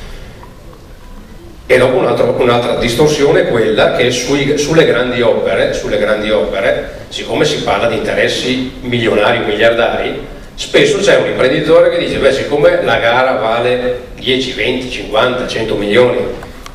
[SPEAKER 5] E dopo un'altra distorsione è quella che sulle grandi opere, siccome si parla di interessi milionari o miliardari, spesso c'è un imprenditore che dice, beh, siccome la gara vale 10, 20, 50, 100 milioni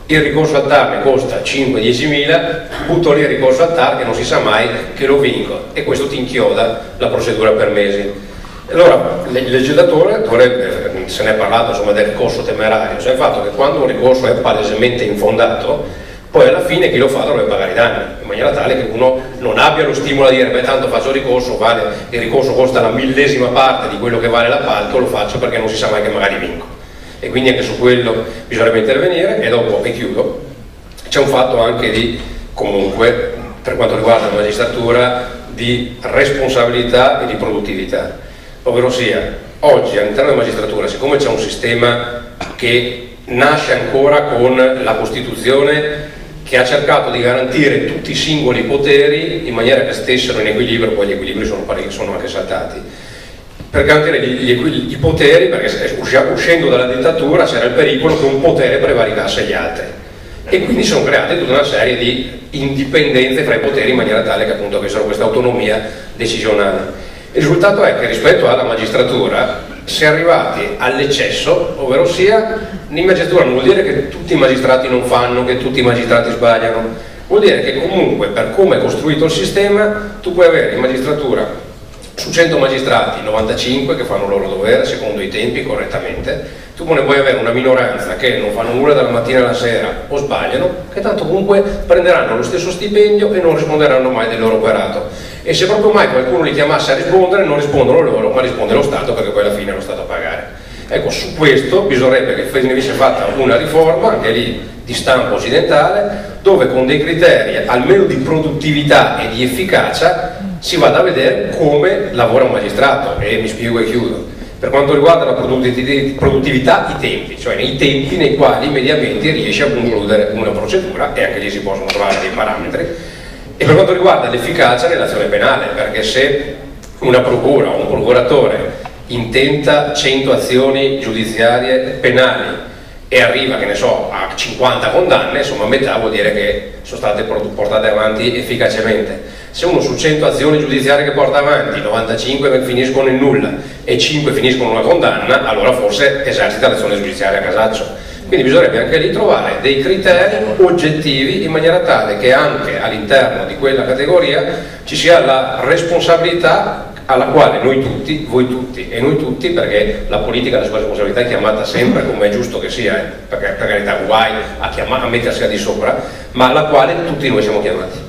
[SPEAKER 5] il ricorso al TAR mi costa 5-10.000, butto lì il ricorso al TAR che non si sa mai che lo vinco, e questo ti inchioda la procedura per mesi. Allora il legislatore dovrebbe, se ne è parlato insomma, del ricorso temerario, cioè il fatto che quando un ricorso è palesemente infondato, poi alla fine chi lo fa dovrebbe pagare i danni, in maniera tale che uno non abbia lo stimolo a dire beh tanto faccio il ricorso, il ricorso costa la 1000ª parte di quello che vale l'appalto, lo faccio perché non si sa mai che magari vinco. E quindi anche su quello bisognerebbe intervenire. E dopo, e chiudo, c'è un fatto anche di, comunque, per quanto riguarda la magistratura, di responsabilità e di produttività, ovvero sia, oggi all'interno della magistratura, siccome c'è un sistema che nasce ancora con la Costituzione, che ha cercato di garantire tutti i singoli poteri in maniera che stessero in equilibrio, poi gli equilibri sono anche saltati, per garantire i poteri, perché uscendo dalla dittatura c'era il pericolo che un potere prevaricasse gli altri, e quindi sono create tutta una serie di indipendenze fra i poteri in maniera tale che appunto avessero questa autonomia decisionale. Il risultato è che rispetto alla magistratura si è arrivati all'eccesso, ovvero sia in magistratura non vuol dire che tutti i magistrati non fanno, che tutti i magistrati sbagliano, vuol dire che comunque per come è costruito il sistema tu puoi avere in magistratura su 100 magistrati 95 che fanno il loro dovere secondo i tempi correttamente, tu ne puoi avere una minoranza che non fanno nulla dalla mattina alla sera o sbagliano, che tanto comunque prenderanno lo stesso stipendio e non risponderanno mai del loro operato, e se proprio mai qualcuno li chiamasse a rispondere non rispondono loro ma risponde lo Stato, perché poi alla fine è lo Stato a pagare. Ecco, su questo bisognerebbe che ne venisse fatta una riforma, anche lì di stampo occidentale, dove con dei criteri almeno di produttività e di efficacia si vada a vedere come lavora un magistrato. E mi spiego e chiudo. Per quanto riguarda la produttività, i tempi, cioè i tempi nei quali mediamente riesce a concludere una procedura, e anche lì si possono trovare dei parametri. E per quanto riguarda l'efficacia nell'azione penale, perché se una procura o un procuratore intenta 100 azioni giudiziarie penali e arriva, che ne so, a 50 condanne, insomma metà vuol dire che sono state portate avanti efficacemente. Se uno su 100 azioni giudiziarie che porta avanti 95 finiscono in nulla e 5 finiscono in una condanna, allora forse esercita l'azione giudiziaria a casaccio. Quindi bisognerebbe anche lì trovare dei criteri oggettivi in maniera tale che anche all'interno di quella categoria ci sia la responsabilità alla quale noi tutti, voi tutti e noi tutti, perché la politica la sua responsabilità è chiamata sempre, come è giusto che sia, perché per carità guai a mettersi al di sopra, ma alla quale tutti noi siamo chiamati.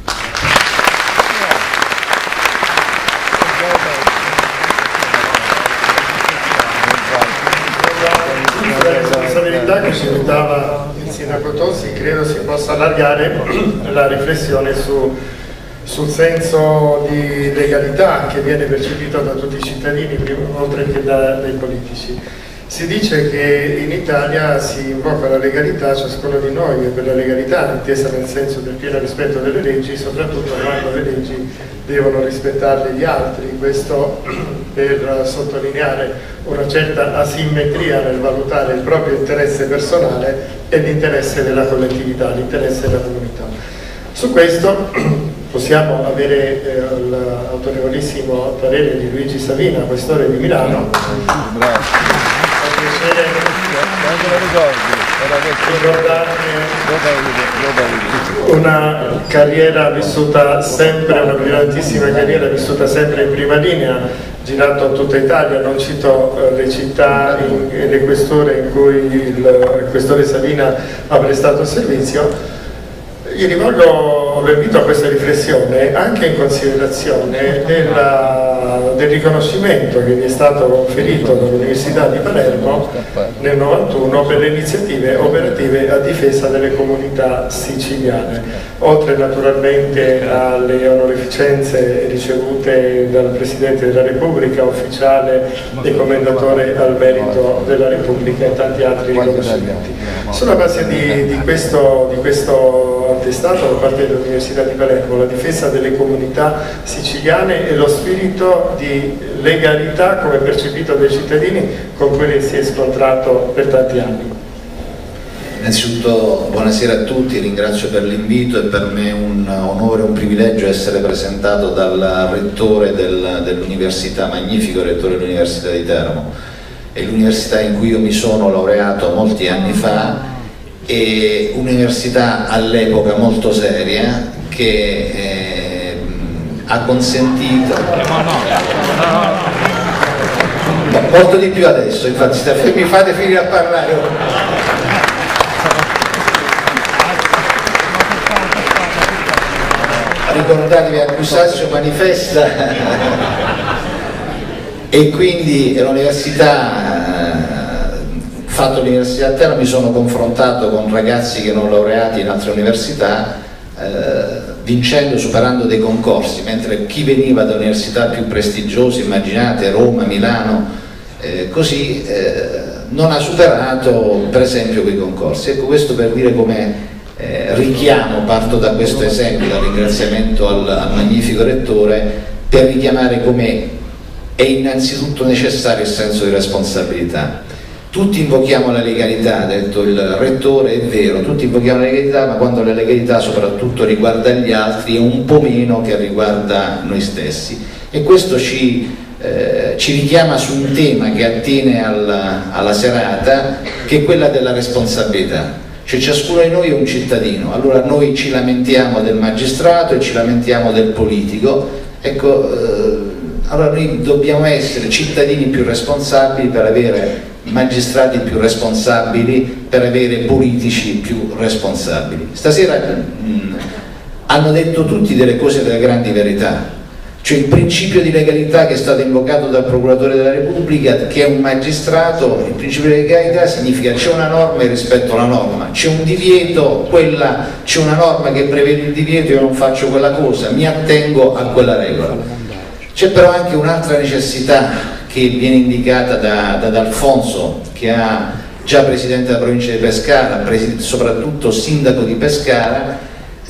[SPEAKER 2] La responsabilità che ci invitava il sindaco Tosi, credo si possa allargare la riflessione sul senso di legalità che viene percepito da tutti i cittadini, oltre che dai politici. Si dice che in Italia si invoca la legalità, ciascuno di noi, e per la legalità intesa nel senso del pieno rispetto delle leggi, soprattutto quando le leggi devono rispettarle gli altri. Questo per sottolineare una certa asimmetria nel valutare il proprio interesse personale e l'interesse della collettività, l'interesse della comunità. Su questo possiamo avere l'autorevolissimo parere di Luigi Savina, questore di Milano. Una carriera vissuta sempre, una brillantissima carriera vissuta sempre in prima linea, girato in tutta Italia, non cito le città e le questure in cui il questore Savina ha prestato servizio. Io rivolgo l'invito a questa riflessione anche in considerazione del riconoscimento che gli è stato conferito dall'Università di Palermo nel 91 per le iniziative operative a difesa delle comunità siciliane, oltre naturalmente alle onorificenze ricevute dal Presidente della Repubblica, ufficiale e commendatore al merito della Repubblica, e tanti altri riconoscimenti. Sulla base di questo attestato da parte dell'Università di Palermo, la difesa delle comunità siciliane e lo spirito di legalità come percepito dai cittadini con cui si è scontrato per tanti anni.
[SPEAKER 6] Innanzitutto buonasera a tutti, ringrazio per l'invito. È per me un onore, un privilegio essere presentato dal rettore dell'università, magnifico rettore dell'Università di Teramo. È l'università in cui io mi sono laureato molti anni fa e università all'epoca molto seria che ha consentito molto di più adesso, infatti mi fate finire a parlare. Ricordatevi, Accusatio manifesta e quindi l'università, fatto l'università a Teramo, mi sono confrontato con ragazzi che erano laureati in altre università, vincendo, superando dei concorsi, mentre chi veniva da università più prestigiose, immaginate Roma, Milano, non ha superato per esempio quei concorsi. Ecco, questo per dire come richiamo, parto da questo esempio, dal ringraziamento al magnifico rettore, per richiamare come è innanzitutto necessario il senso di responsabilità. Tutti invochiamo la legalità, ha detto il rettore, è vero, tutti invochiamo la legalità, ma quando la legalità soprattutto riguarda gli altri è un po' meno che riguarda noi stessi, e questo ci richiama su un tema che attiene alla serata, che è quella della responsabilità. Cioè ciascuno di noi è un cittadino, allora noi ci lamentiamo del magistrato e ci lamentiamo del politico, ecco, allora noi dobbiamo essere cittadini più responsabili per avere magistrati più responsabili, per avere politici più responsabili. Stasera hanno detto tutti delle cose, delle grandi verità. Cioè il principio di legalità che è stato invocato dal Procuratore della Repubblica, che è un magistrato, il principio di legalità significa c'è una norma e rispetto alla norma, c'è un divieto, c'è una norma che prevede il divieto, io non faccio quella cosa, mi attengo a quella regola. C'è però anche un'altra necessità che viene indicata da D'Alfonso, che ha già presidente della provincia di Pescara, soprattutto sindaco di Pescara,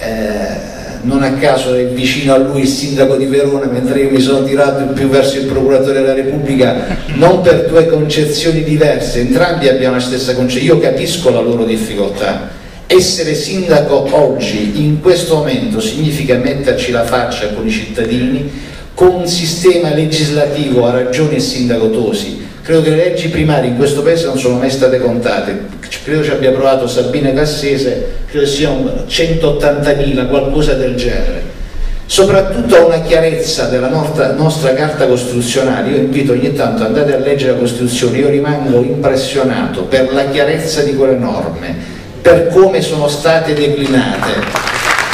[SPEAKER 6] non a caso è vicino a lui il sindaco di Verona, mentre io mi sono tirato più verso il Procuratore della Repubblica, non per due concezioni diverse, entrambi abbiamo la stessa concezione, io capisco la loro difficoltà. Essere sindaco oggi, in questo momento, significa metterci la faccia con i cittadini, con un sistema legislativo, ha ragione il sindaco Tosi, credo che le leggi primarie in questo paese non sono mai state contate, credo ci abbia provato Sabina Cassese, credo siano 180.000, qualcosa del genere. Soprattutto a una chiarezza della nostra carta costituzionale, io invito ogni tanto andate a leggere la Costituzione, io rimango impressionato per la chiarezza di quelle norme, per come sono state declinate.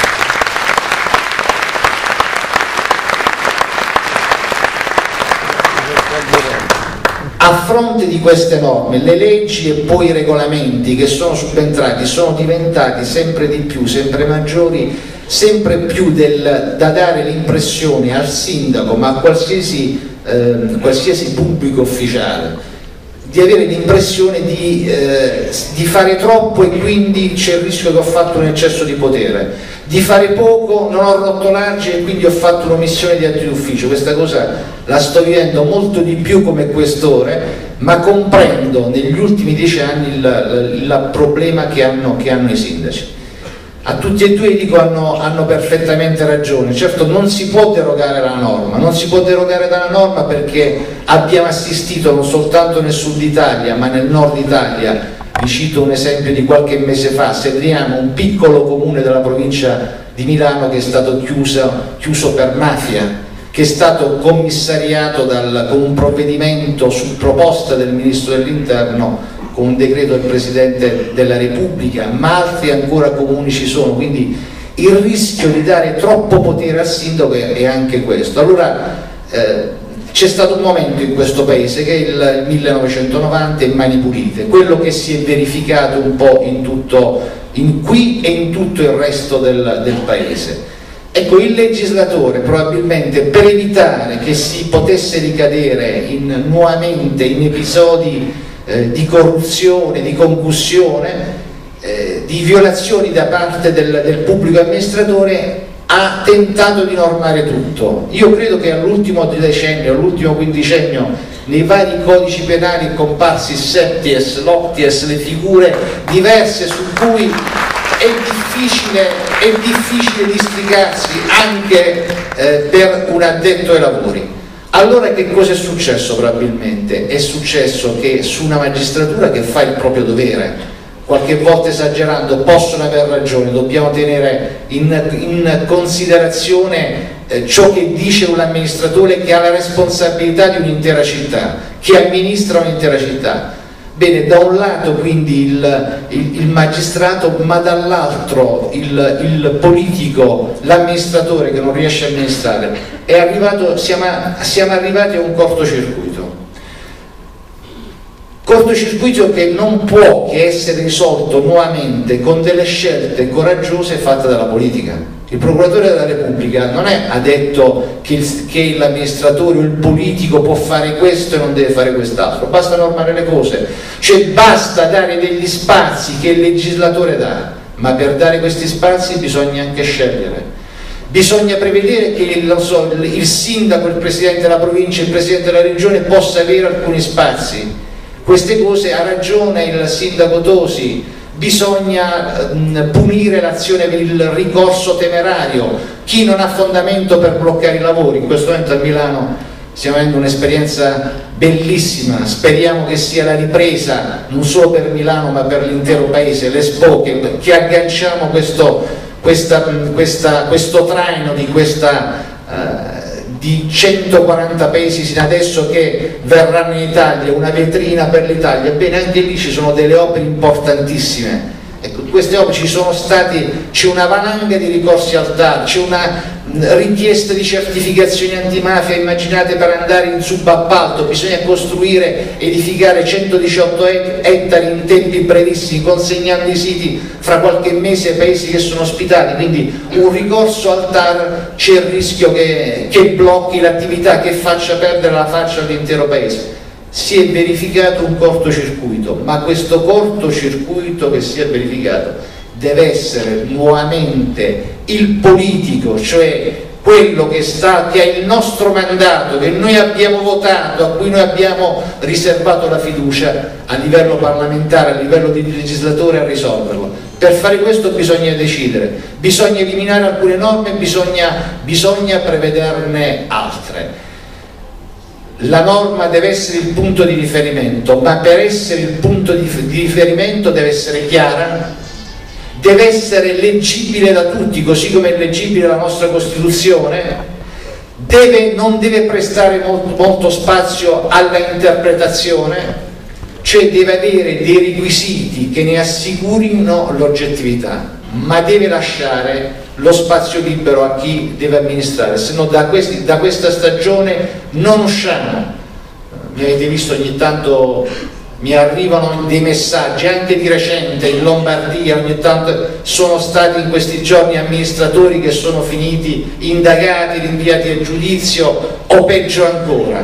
[SPEAKER 6] A fronte di queste norme, le leggi e poi i regolamenti che sono subentrati sono diventati sempre di più, sempre maggiori, sempre più da dare l'impressione al sindaco, ma a qualsiasi pubblico ufficiale, di avere l'impressione di fare troppo e quindi c'è il rischio che ho fatto un eccesso di potere, di fare poco, non ho rotto l'argine e quindi ho fatto un'omissione di atti d'ufficio. Questa cosa la sto vivendo molto di più come questore, ma comprendo negli ultimi 10 anni il problema che hanno i sindaci. A tutti e due dico hanno perfettamente ragione. Certo non si può derogare dalla norma, non si può derogare dalla norma perché abbiamo assistito non soltanto nel sud Italia ma nel nord Italia. Vi cito un esempio di qualche mese fa, Sedriano, un piccolo comune della provincia di Milano che è stato chiuso per mafia, che è stato commissariato con un provvedimento su proposta del Ministro dell'Interno, con un decreto del Presidente della Repubblica, ma altri ancora comuni ci sono, quindi il rischio di dare troppo potere al sindaco è anche questo. Allora c'è stato un momento in questo paese che è il 1990 e Mani Pulite, quello che si è verificato un po' qui e in tutto il resto del paese. Ecco, il legislatore probabilmente per evitare che si potesse ricadere nuovamente in episodi di corruzione, di concussione, di violazioni da parte del pubblico amministratore, ha tentato di normare tutto. Io credo che all'ultimo decennio, all'ultimo quindicennio, nei vari codici penali è comparsi il septies, l'octies, le figure diverse su cui è difficile districarsi anche per un addetto ai lavori. Allora che cosa è successo probabilmente? È successo che su una magistratura che fa il proprio dovere, qualche volta esagerando, possono aver ragione. Dobbiamo tenere in considerazione ciò che dice un amministratore che ha la responsabilità di un'intera città, che amministra un'intera città. Bene, da un lato quindi il magistrato, ma dall'altro il politico, l'amministratore che non riesce a amministrare. Siamo arrivati a un cortocircuito che non può che essere risolto nuovamente con delle scelte coraggiose fatte dalla politica. Il procuratore della Repubblica non ha detto che l'amministratore o il politico può fare questo e non deve fare quest'altro, basta normare le cose, cioè basta dare degli spazi che il legislatore dà, ma per dare questi spazi bisogna anche scegliere. Bisogna prevedere che il sindaco, il presidente della provincia, il presidente della regione possa avere alcuni spazi. Queste cose ha ragione il sindaco Tosi. Bisogna punire l'azione per il ricorso temerario, chi non ha fondamento per bloccare i lavori. In questo momento a Milano stiamo avendo un'esperienza bellissima, speriamo che sia la ripresa non solo per Milano ma per l'intero paese, l'Expo, che agganciamo questo traino di 140 paesi sino adesso che verranno in Italia, una vetrina per l'Italia. Bene, anche lì ci sono delle opere importantissime. Ecco, queste opere c'è una valanga di ricorsi al TAR, c'è una richiesta di certificazioni antimafia, immaginate, per andare in subappalto, bisogna costruire, edificare 118 ettari in tempi brevissimi, consegnando i siti fra qualche mese ai paesi che sono ospitati, quindi un ricorso al TAR, c'è il rischio che blocchi l'attività, che faccia perdere la faccia all'intero paese. Si è verificato un cortocircuito, ma questo cortocircuito che si è verificato deve essere nuovamente il politico, cioè quello che ha il nostro mandato, che noi abbiamo votato, a cui noi abbiamo riservato la fiducia a livello parlamentare, a livello di legislatore, a risolverlo. Per fare questo bisogna decidere, bisogna eliminare alcune norme, bisogna prevederne altre. La norma deve essere il punto di riferimento, ma per essere il punto di riferimento deve essere chiara, deve essere leggibile da tutti, così come è leggibile la nostra Costituzione, non deve prestare molto spazio alla interpretazione, cioè deve avere dei requisiti che ne assicurino l'oggettività, ma deve lasciare lo spazio libero a chi deve amministrare, se no da questa stagione non usciamo. Mi avete visto, ogni tanto mi arrivano dei messaggi, anche di recente in Lombardia, ogni tanto sono stati in questi giorni amministratori che sono finiti indagati, rinviati a giudizio o peggio ancora,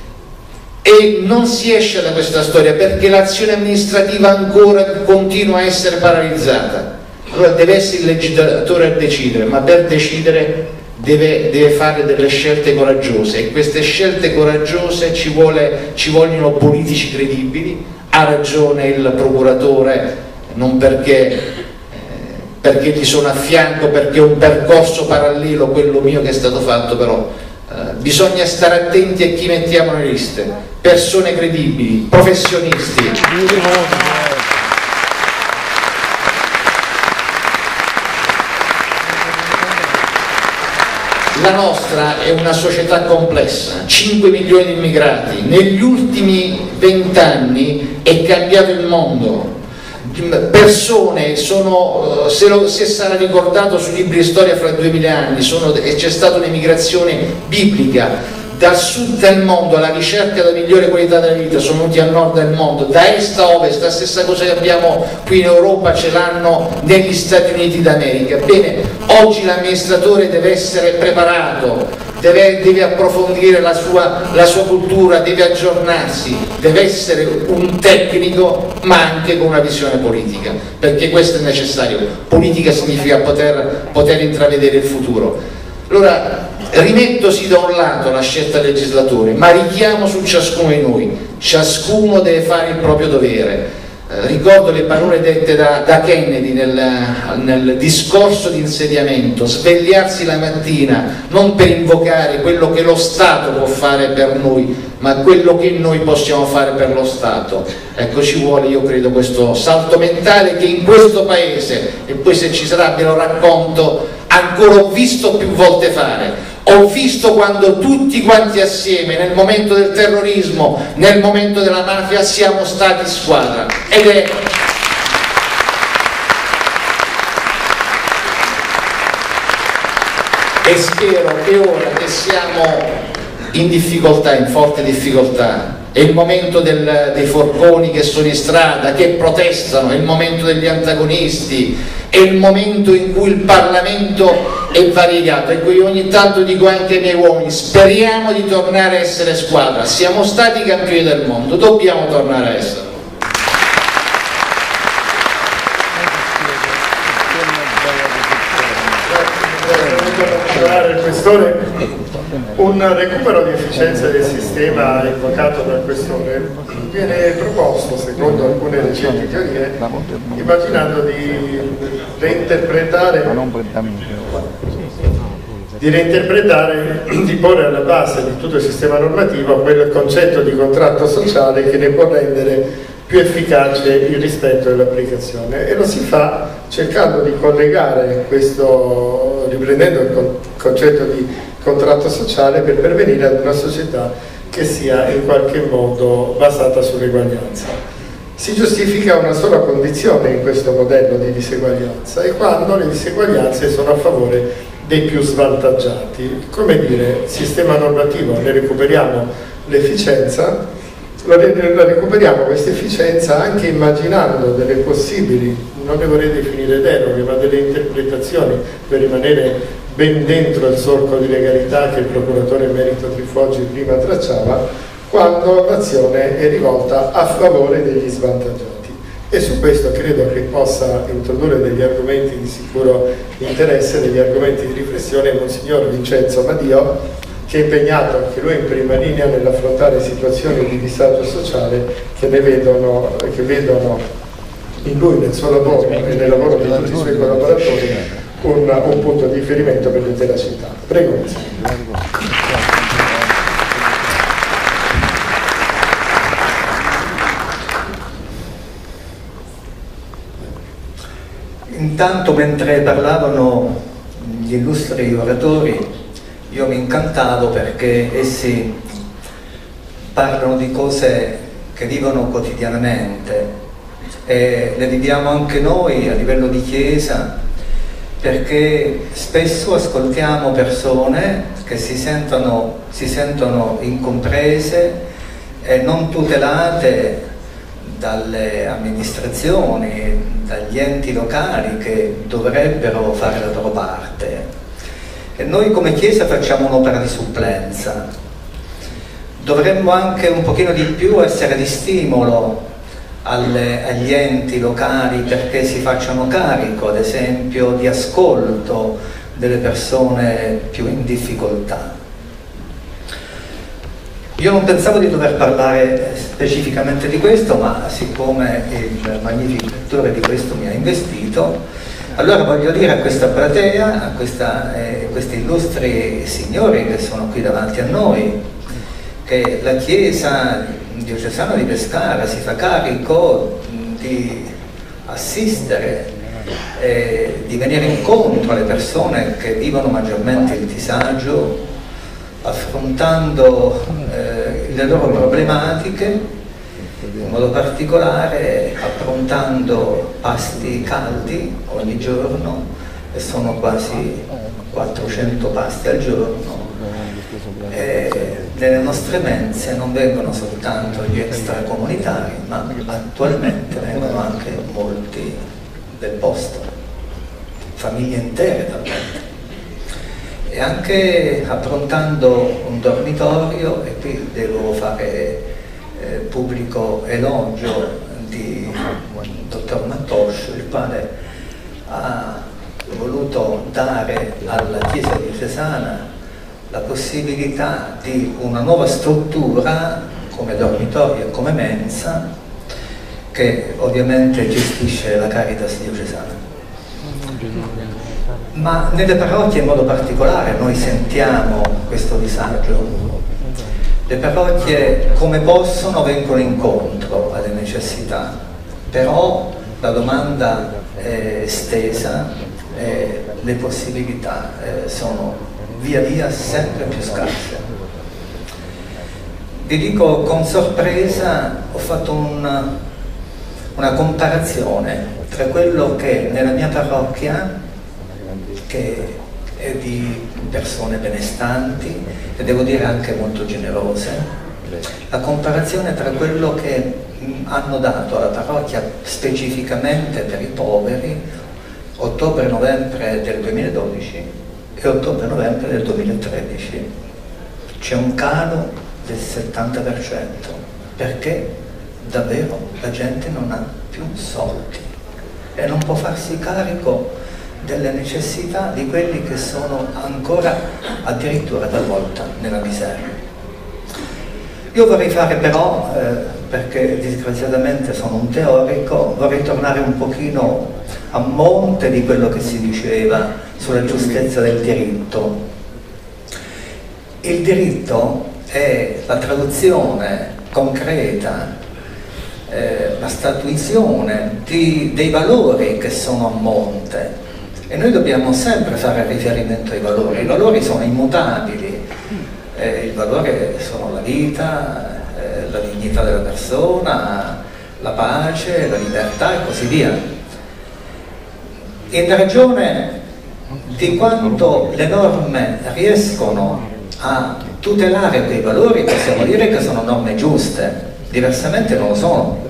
[SPEAKER 6] e non si esce da questa storia perché l'azione amministrativa ancora continua a essere paralizzata. Allora deve essere il legislatore a decidere, ma per decidere deve fare delle scelte coraggiose, e queste scelte coraggiose ci vogliono politici credibili. Ha ragione il procuratore, non perché gli sono a fianco, perché è un percorso parallelo quello mio che è stato fatto, però bisogna stare attenti a chi mettiamo nelle liste, persone credibili, professionisti. La nostra è una società complessa, 5 milioni di immigrati, negli ultimi 20 anni è cambiato il mondo, persone se sarà ricordato sui libri di storia fra 2000 anni, c'è stata un'emigrazione biblica, dal sud del mondo alla ricerca della migliore qualità della vita, sono venuti al nord del mondo, da est a ovest, la stessa cosa che abbiamo qui in Europa ce l'hanno negli Stati Uniti d'America. Bene, oggi l'amministratore deve essere preparato, deve approfondire la sua cultura, deve aggiornarsi, deve essere un tecnico ma anche con una visione politica, perché questo è necessario. Politica significa poter intravedere il futuro. Allora, rimettosi da un lato la scelta del legislatore, ma richiamo su ciascuno di noi, ciascuno deve fare il proprio dovere. Ricordo le parole dette da Kennedy nel discorso di insediamento: svegliarsi la mattina non per invocare quello che lo Stato può fare per noi, ma quello che noi possiamo fare per lo Stato. Ecco, ci vuole, io credo, questo salto mentale che in questo Paese, e poi se ci sarà ve lo racconto, ancora ho visto più volte fare. Ho visto quando tutti quanti assieme, nel momento del terrorismo, nel momento della mafia, siamo stati squadra. E spero che ora che siamo in difficoltà, in forte difficoltà, è il momento dei forconi che sono in strada, che protestano, è il momento degli antagonisti, è il momento in cui il Parlamento è variegato. Ecco, io ogni tanto dico anche ai miei uomini: speriamo di tornare a essere squadra, siamo stati campioni del mondo, dobbiamo tornare a essere.
[SPEAKER 2] Un recupero di efficienza del sistema invocato dal Questore viene proposto, secondo alcune recenti teorie, immaginando di reinterpretare, di porre alla base di tutto il sistema normativo quel concetto di contratto sociale che ne può rendere più efficace il rispetto e l'applicazione, e lo si fa cercando di collegare questo, riprendendo il concetto di contratto sociale, per pervenire ad una società che sia in qualche modo basata sull'eguaglianza. Si giustifica una sola condizione in questo modello di diseguaglianza, e quando le diseguaglianze sono a favore dei più svantaggiati. Come dire, sistema normativo, ne recuperiamo l'efficienza, la recuperiamo questa efficienza anche immaginando delle possibili, non le vorrei definire deroghe, ma delle interpretazioni per rimanere ben dentro il solco di legalità che il procuratore emerito Trifoggi prima tracciava, quando l'azione è rivolta a favore degli svantaggiati. E su questo credo che possa introdurre degli argomenti di sicuro interesse, degli argomenti di riflessione, Monsignor Vincenzo Madio, che è impegnato anche lui in prima linea nell'affrontare situazioni di disagio sociale che vedono in lui, nel suo lavoro e nel lavoro di tutti i suoi collaboratori, un punto di riferimento per l'intera città. Prego.
[SPEAKER 7] Intanto, mentre parlavano gli illustri oratori, io mi incantavo perché essi parlano di cose che vivono quotidianamente e le viviamo anche noi a livello di Chiesa, perché spesso ascoltiamo persone che si sentono incomprese e non tutelate dalle amministrazioni, dagli enti locali che dovrebbero fare la loro parte. E noi come Chiesa facciamo un'opera di supplenza. Dovremmo anche un pochino di più essere di stimolo agli enti locali perché si facciano carico, ad esempio, di ascolto delle persone più in difficoltà. Io non pensavo di dover parlare specificamente di questo, ma siccome il magnifico lettore di questo mi ha investito, allora voglio dire a questa platea, a questi illustri signori che sono qui davanti a noi, che la Chiesa diocesana di Pescara si fa carico di assistere e di venire incontro alle persone che vivono maggiormente il disagio, affrontando le loro problematiche, in modo particolare approntando pasti caldi ogni giorno, e sono quasi 400 pasti al giorno. Nelle nostre mense non vengono soltanto gli extracomunitari, ma attualmente vengono anche molti del posto, famiglie intere talmente. E anche approntando un dormitorio, e qui devo fare pubblico elogio di dottor Mattoscio, il quale ha voluto dare alla Chiesa diocesana la possibilità di una nuova struttura come dormitorio e come mensa, che ovviamente gestisce la Caritas diocesana. Ma nelle parrocchie in modo particolare noi sentiamo questo disagio. Le parrocchie come possono vengono incontro alle necessità, però la domanda è estesa, le possibilità sono via via sempre più scarse. Vi dico con sorpresa, ho fatto una comparazione tra quello che nella mia parrocchia, che è di persone benestanti e devo dire anche molto generose, la comparazione tra quello che hanno dato alla parrocchia specificamente per i poveri ottobre-novembre del 2012 e ottobre-novembre del 2013. C'è un calo del 70%, perché davvero la gente non ha più soldi e non può farsi carico delle necessità di quelli che sono ancora addirittura talvolta nella miseria. Io vorrei fare però, perché disgraziatamente sono un teorico, vorrei tornare un pochino a monte di quello che si diceva sulla giustezza del diritto. Il diritto è la traduzione concreta, la statuizione dei valori che sono a monte, e noi dobbiamo sempre fare riferimento ai valori. I valori sono immutabili, il valore sono la vita, la dignità della persona, la pace, la libertà e così via. In ragione di quanto le norme riescono a tutelare quei valori, possiamo dire che sono norme giuste, diversamente non lo sono.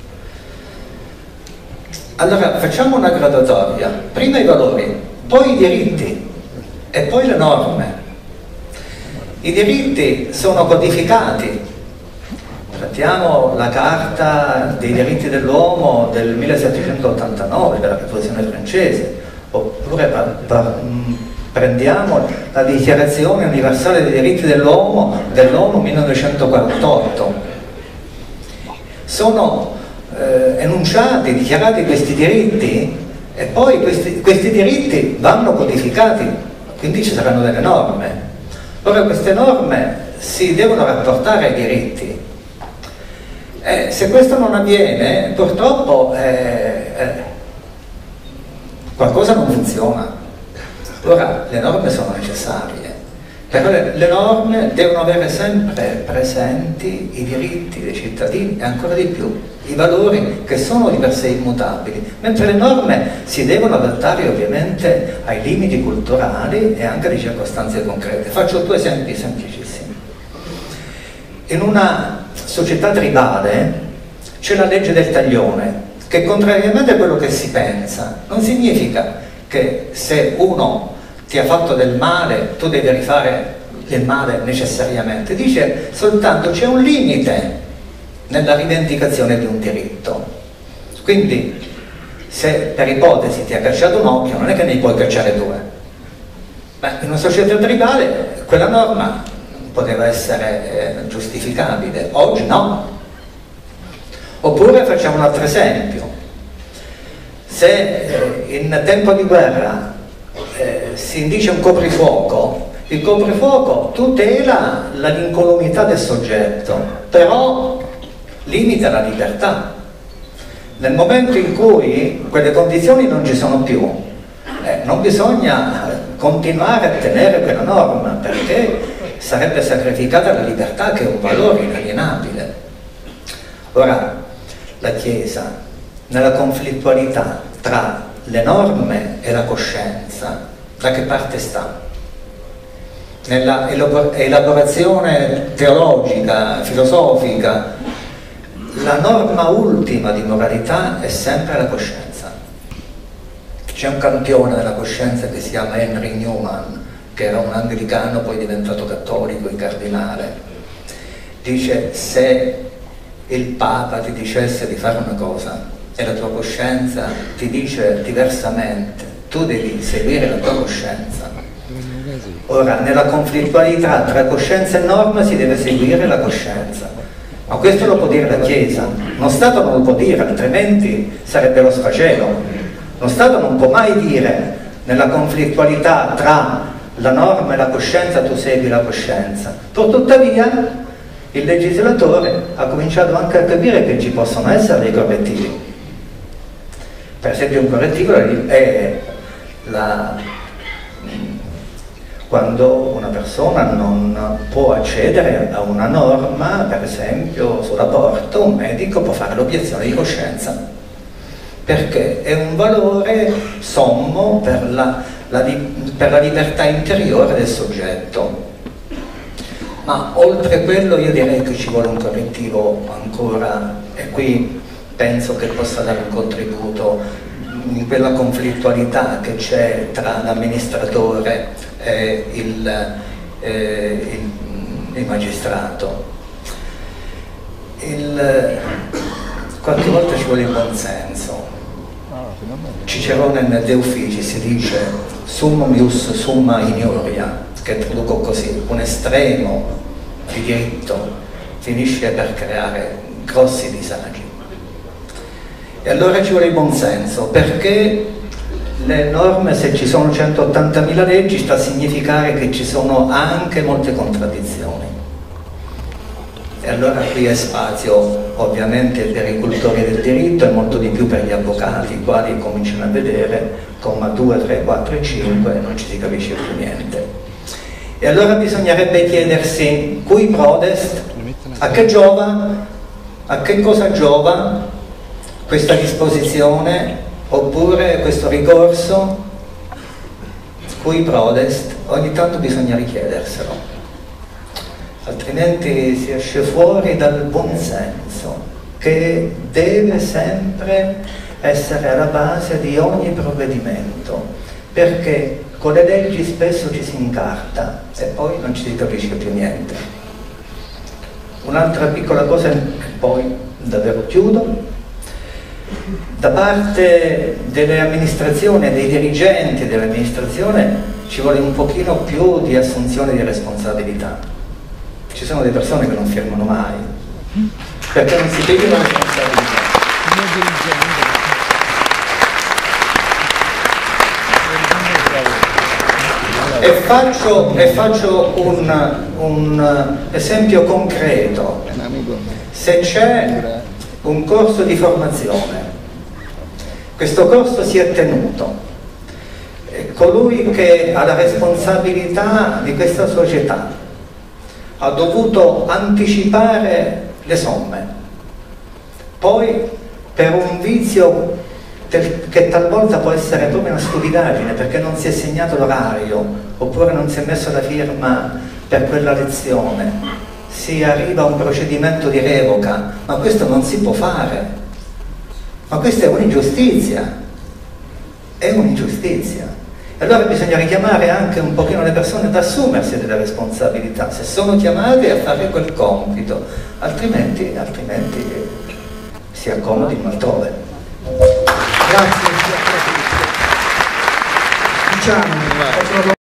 [SPEAKER 7] Allora facciamo una gradatoria: prima i valori, poi i diritti e poi le norme. I diritti sono codificati. Prendiamo la Carta dei diritti dell'uomo del 1789 della Rivoluzione francese, oppure prendiamo la Dichiarazione universale dei diritti dell'uomo dell'ONU 1948. Sono enunciati, dichiarati questi diritti, e poi questi diritti vanno codificati, quindi ci saranno delle norme. Ora queste norme si devono rapportare ai diritti. Se questo non avviene, purtroppo qualcosa non funziona. Ora, le norme sono necessarie, però le norme devono avere sempre presenti i diritti dei cittadini e ancora di più i valori, che sono di per sé immutabili, mentre le norme si devono adattare ovviamente ai limiti culturali e anche alle circostanze concrete. Faccio due esempi semplicissimi. In una società tribale c'è la legge del taglione, che contrariamente a quello che si pensa non significa che se uno ti ha fatto del male tu devi rifare il male necessariamente, dice soltanto c'è un limite nella rivendicazione di un diritto. Quindi se per ipotesi ti ha cacciato un occhio, non è che ne puoi cacciare due. Beh, in una società tribale quella norma poteva essere giustificabile, oggi no. Oppure facciamo un altro esempio: se in tempo di guerra si indice un coprifuoco, il coprifuoco tutela l'incolumità del soggetto, però limita la libertà. Nel momento in cui quelle condizioni non ci sono più, non bisogna continuare a tenere quella norma, perché sarebbe sacrificata la libertà, che è un valore inalienabile. Ora, la Chiesa, nella conflittualità tra le norme e la coscienza, da che parte sta? Nella elaborazione teologica, filosofica, la norma ultima di moralità è sempre la coscienza. C'è un campione della coscienza che si chiama Henry Newman, che era un anglicano poi diventato cattolico e cardinale. Dice: se il Papa ti dicesse di fare una cosa e la tua coscienza ti dice diversamente, tu devi seguire la tua coscienza. Ora, nella conflittualità tra coscienza e norma si deve seguire la coscienza. Ma questo lo può dire la Chiesa, lo Stato non lo può dire, altrimenti sarebbe lo sfacelo. Lo Stato non può mai dire nella conflittualità tra la norma e la coscienza tu segui la coscienza. Tuttavia il legislatore ha cominciato anche a capire che ci possono essere dei correttivi. Per esempio un correttivo è quando una persona non può accedere a una norma, per esempio sull'aborto, un medico può fare l'obiezione di coscienza, perché è un valore sommo per la libertà interiore del soggetto. Ma oltre quello io direi che ci vuole un correttivo ancora, e qui penso che possa dare un contributo in quella conflittualità che c'è tra l'amministratore e il magistrato. Qualche volta ci vuole il buonsenso. Cicerone nel De Officiis dice summum ius summa ignoria, che traduco così: un estremo di diritto finisce per creare grossi disagi. E allora ci vuole il buonsenso, perché le norme, se ci sono 180.000 leggi, sta a significare che ci sono anche molte contraddizioni. E allora qui è spazio ovviamente per i cultori del diritto e molto di più per gli avvocati, i quali cominciano a vedere comma 2, 3, 4 e 5 e non ci si capisce più niente. E allora bisognerebbe chiedersi, cui prodest, a che giova, a che cosa giova questa disposizione oppure questo ricorso, cui prodest, ogni tanto bisogna richiederselo, altrimenti si esce fuori dal buonsenso che deve sempre essere alla base di ogni provvedimento, perché con le leggi spesso ci si incarta e poi non ci si capisce più niente. Un'altra piccola cosa e poi davvero chiudo: da parte delle amministrazioni e dei dirigenti dell'amministrazione ci vuole un pochino più di assunzione di responsabilità. Ci sono delle persone che non firmano mai perché non si prendono la responsabilità. E faccio un esempio concreto. Se c'è un corso di formazione, questo corso si è tenuto, colui che ha la responsabilità di questa società ha dovuto anticipare le somme, poi per un vizio che talvolta può essere proprio una stupidaggine, perché non si è segnato l'orario oppure non si è messo la firma per quella lezione, si arriva a un procedimento di revoca, ma questo non si può fare, ma questa è un'ingiustizia, è un'ingiustizia. Allora bisogna richiamare anche un pochino le persone ad assumersi delle responsabilità, se sono chiamate a fare quel compito, altrimenti si accomodino altrove.
[SPEAKER 3] Grazie. Diciamo,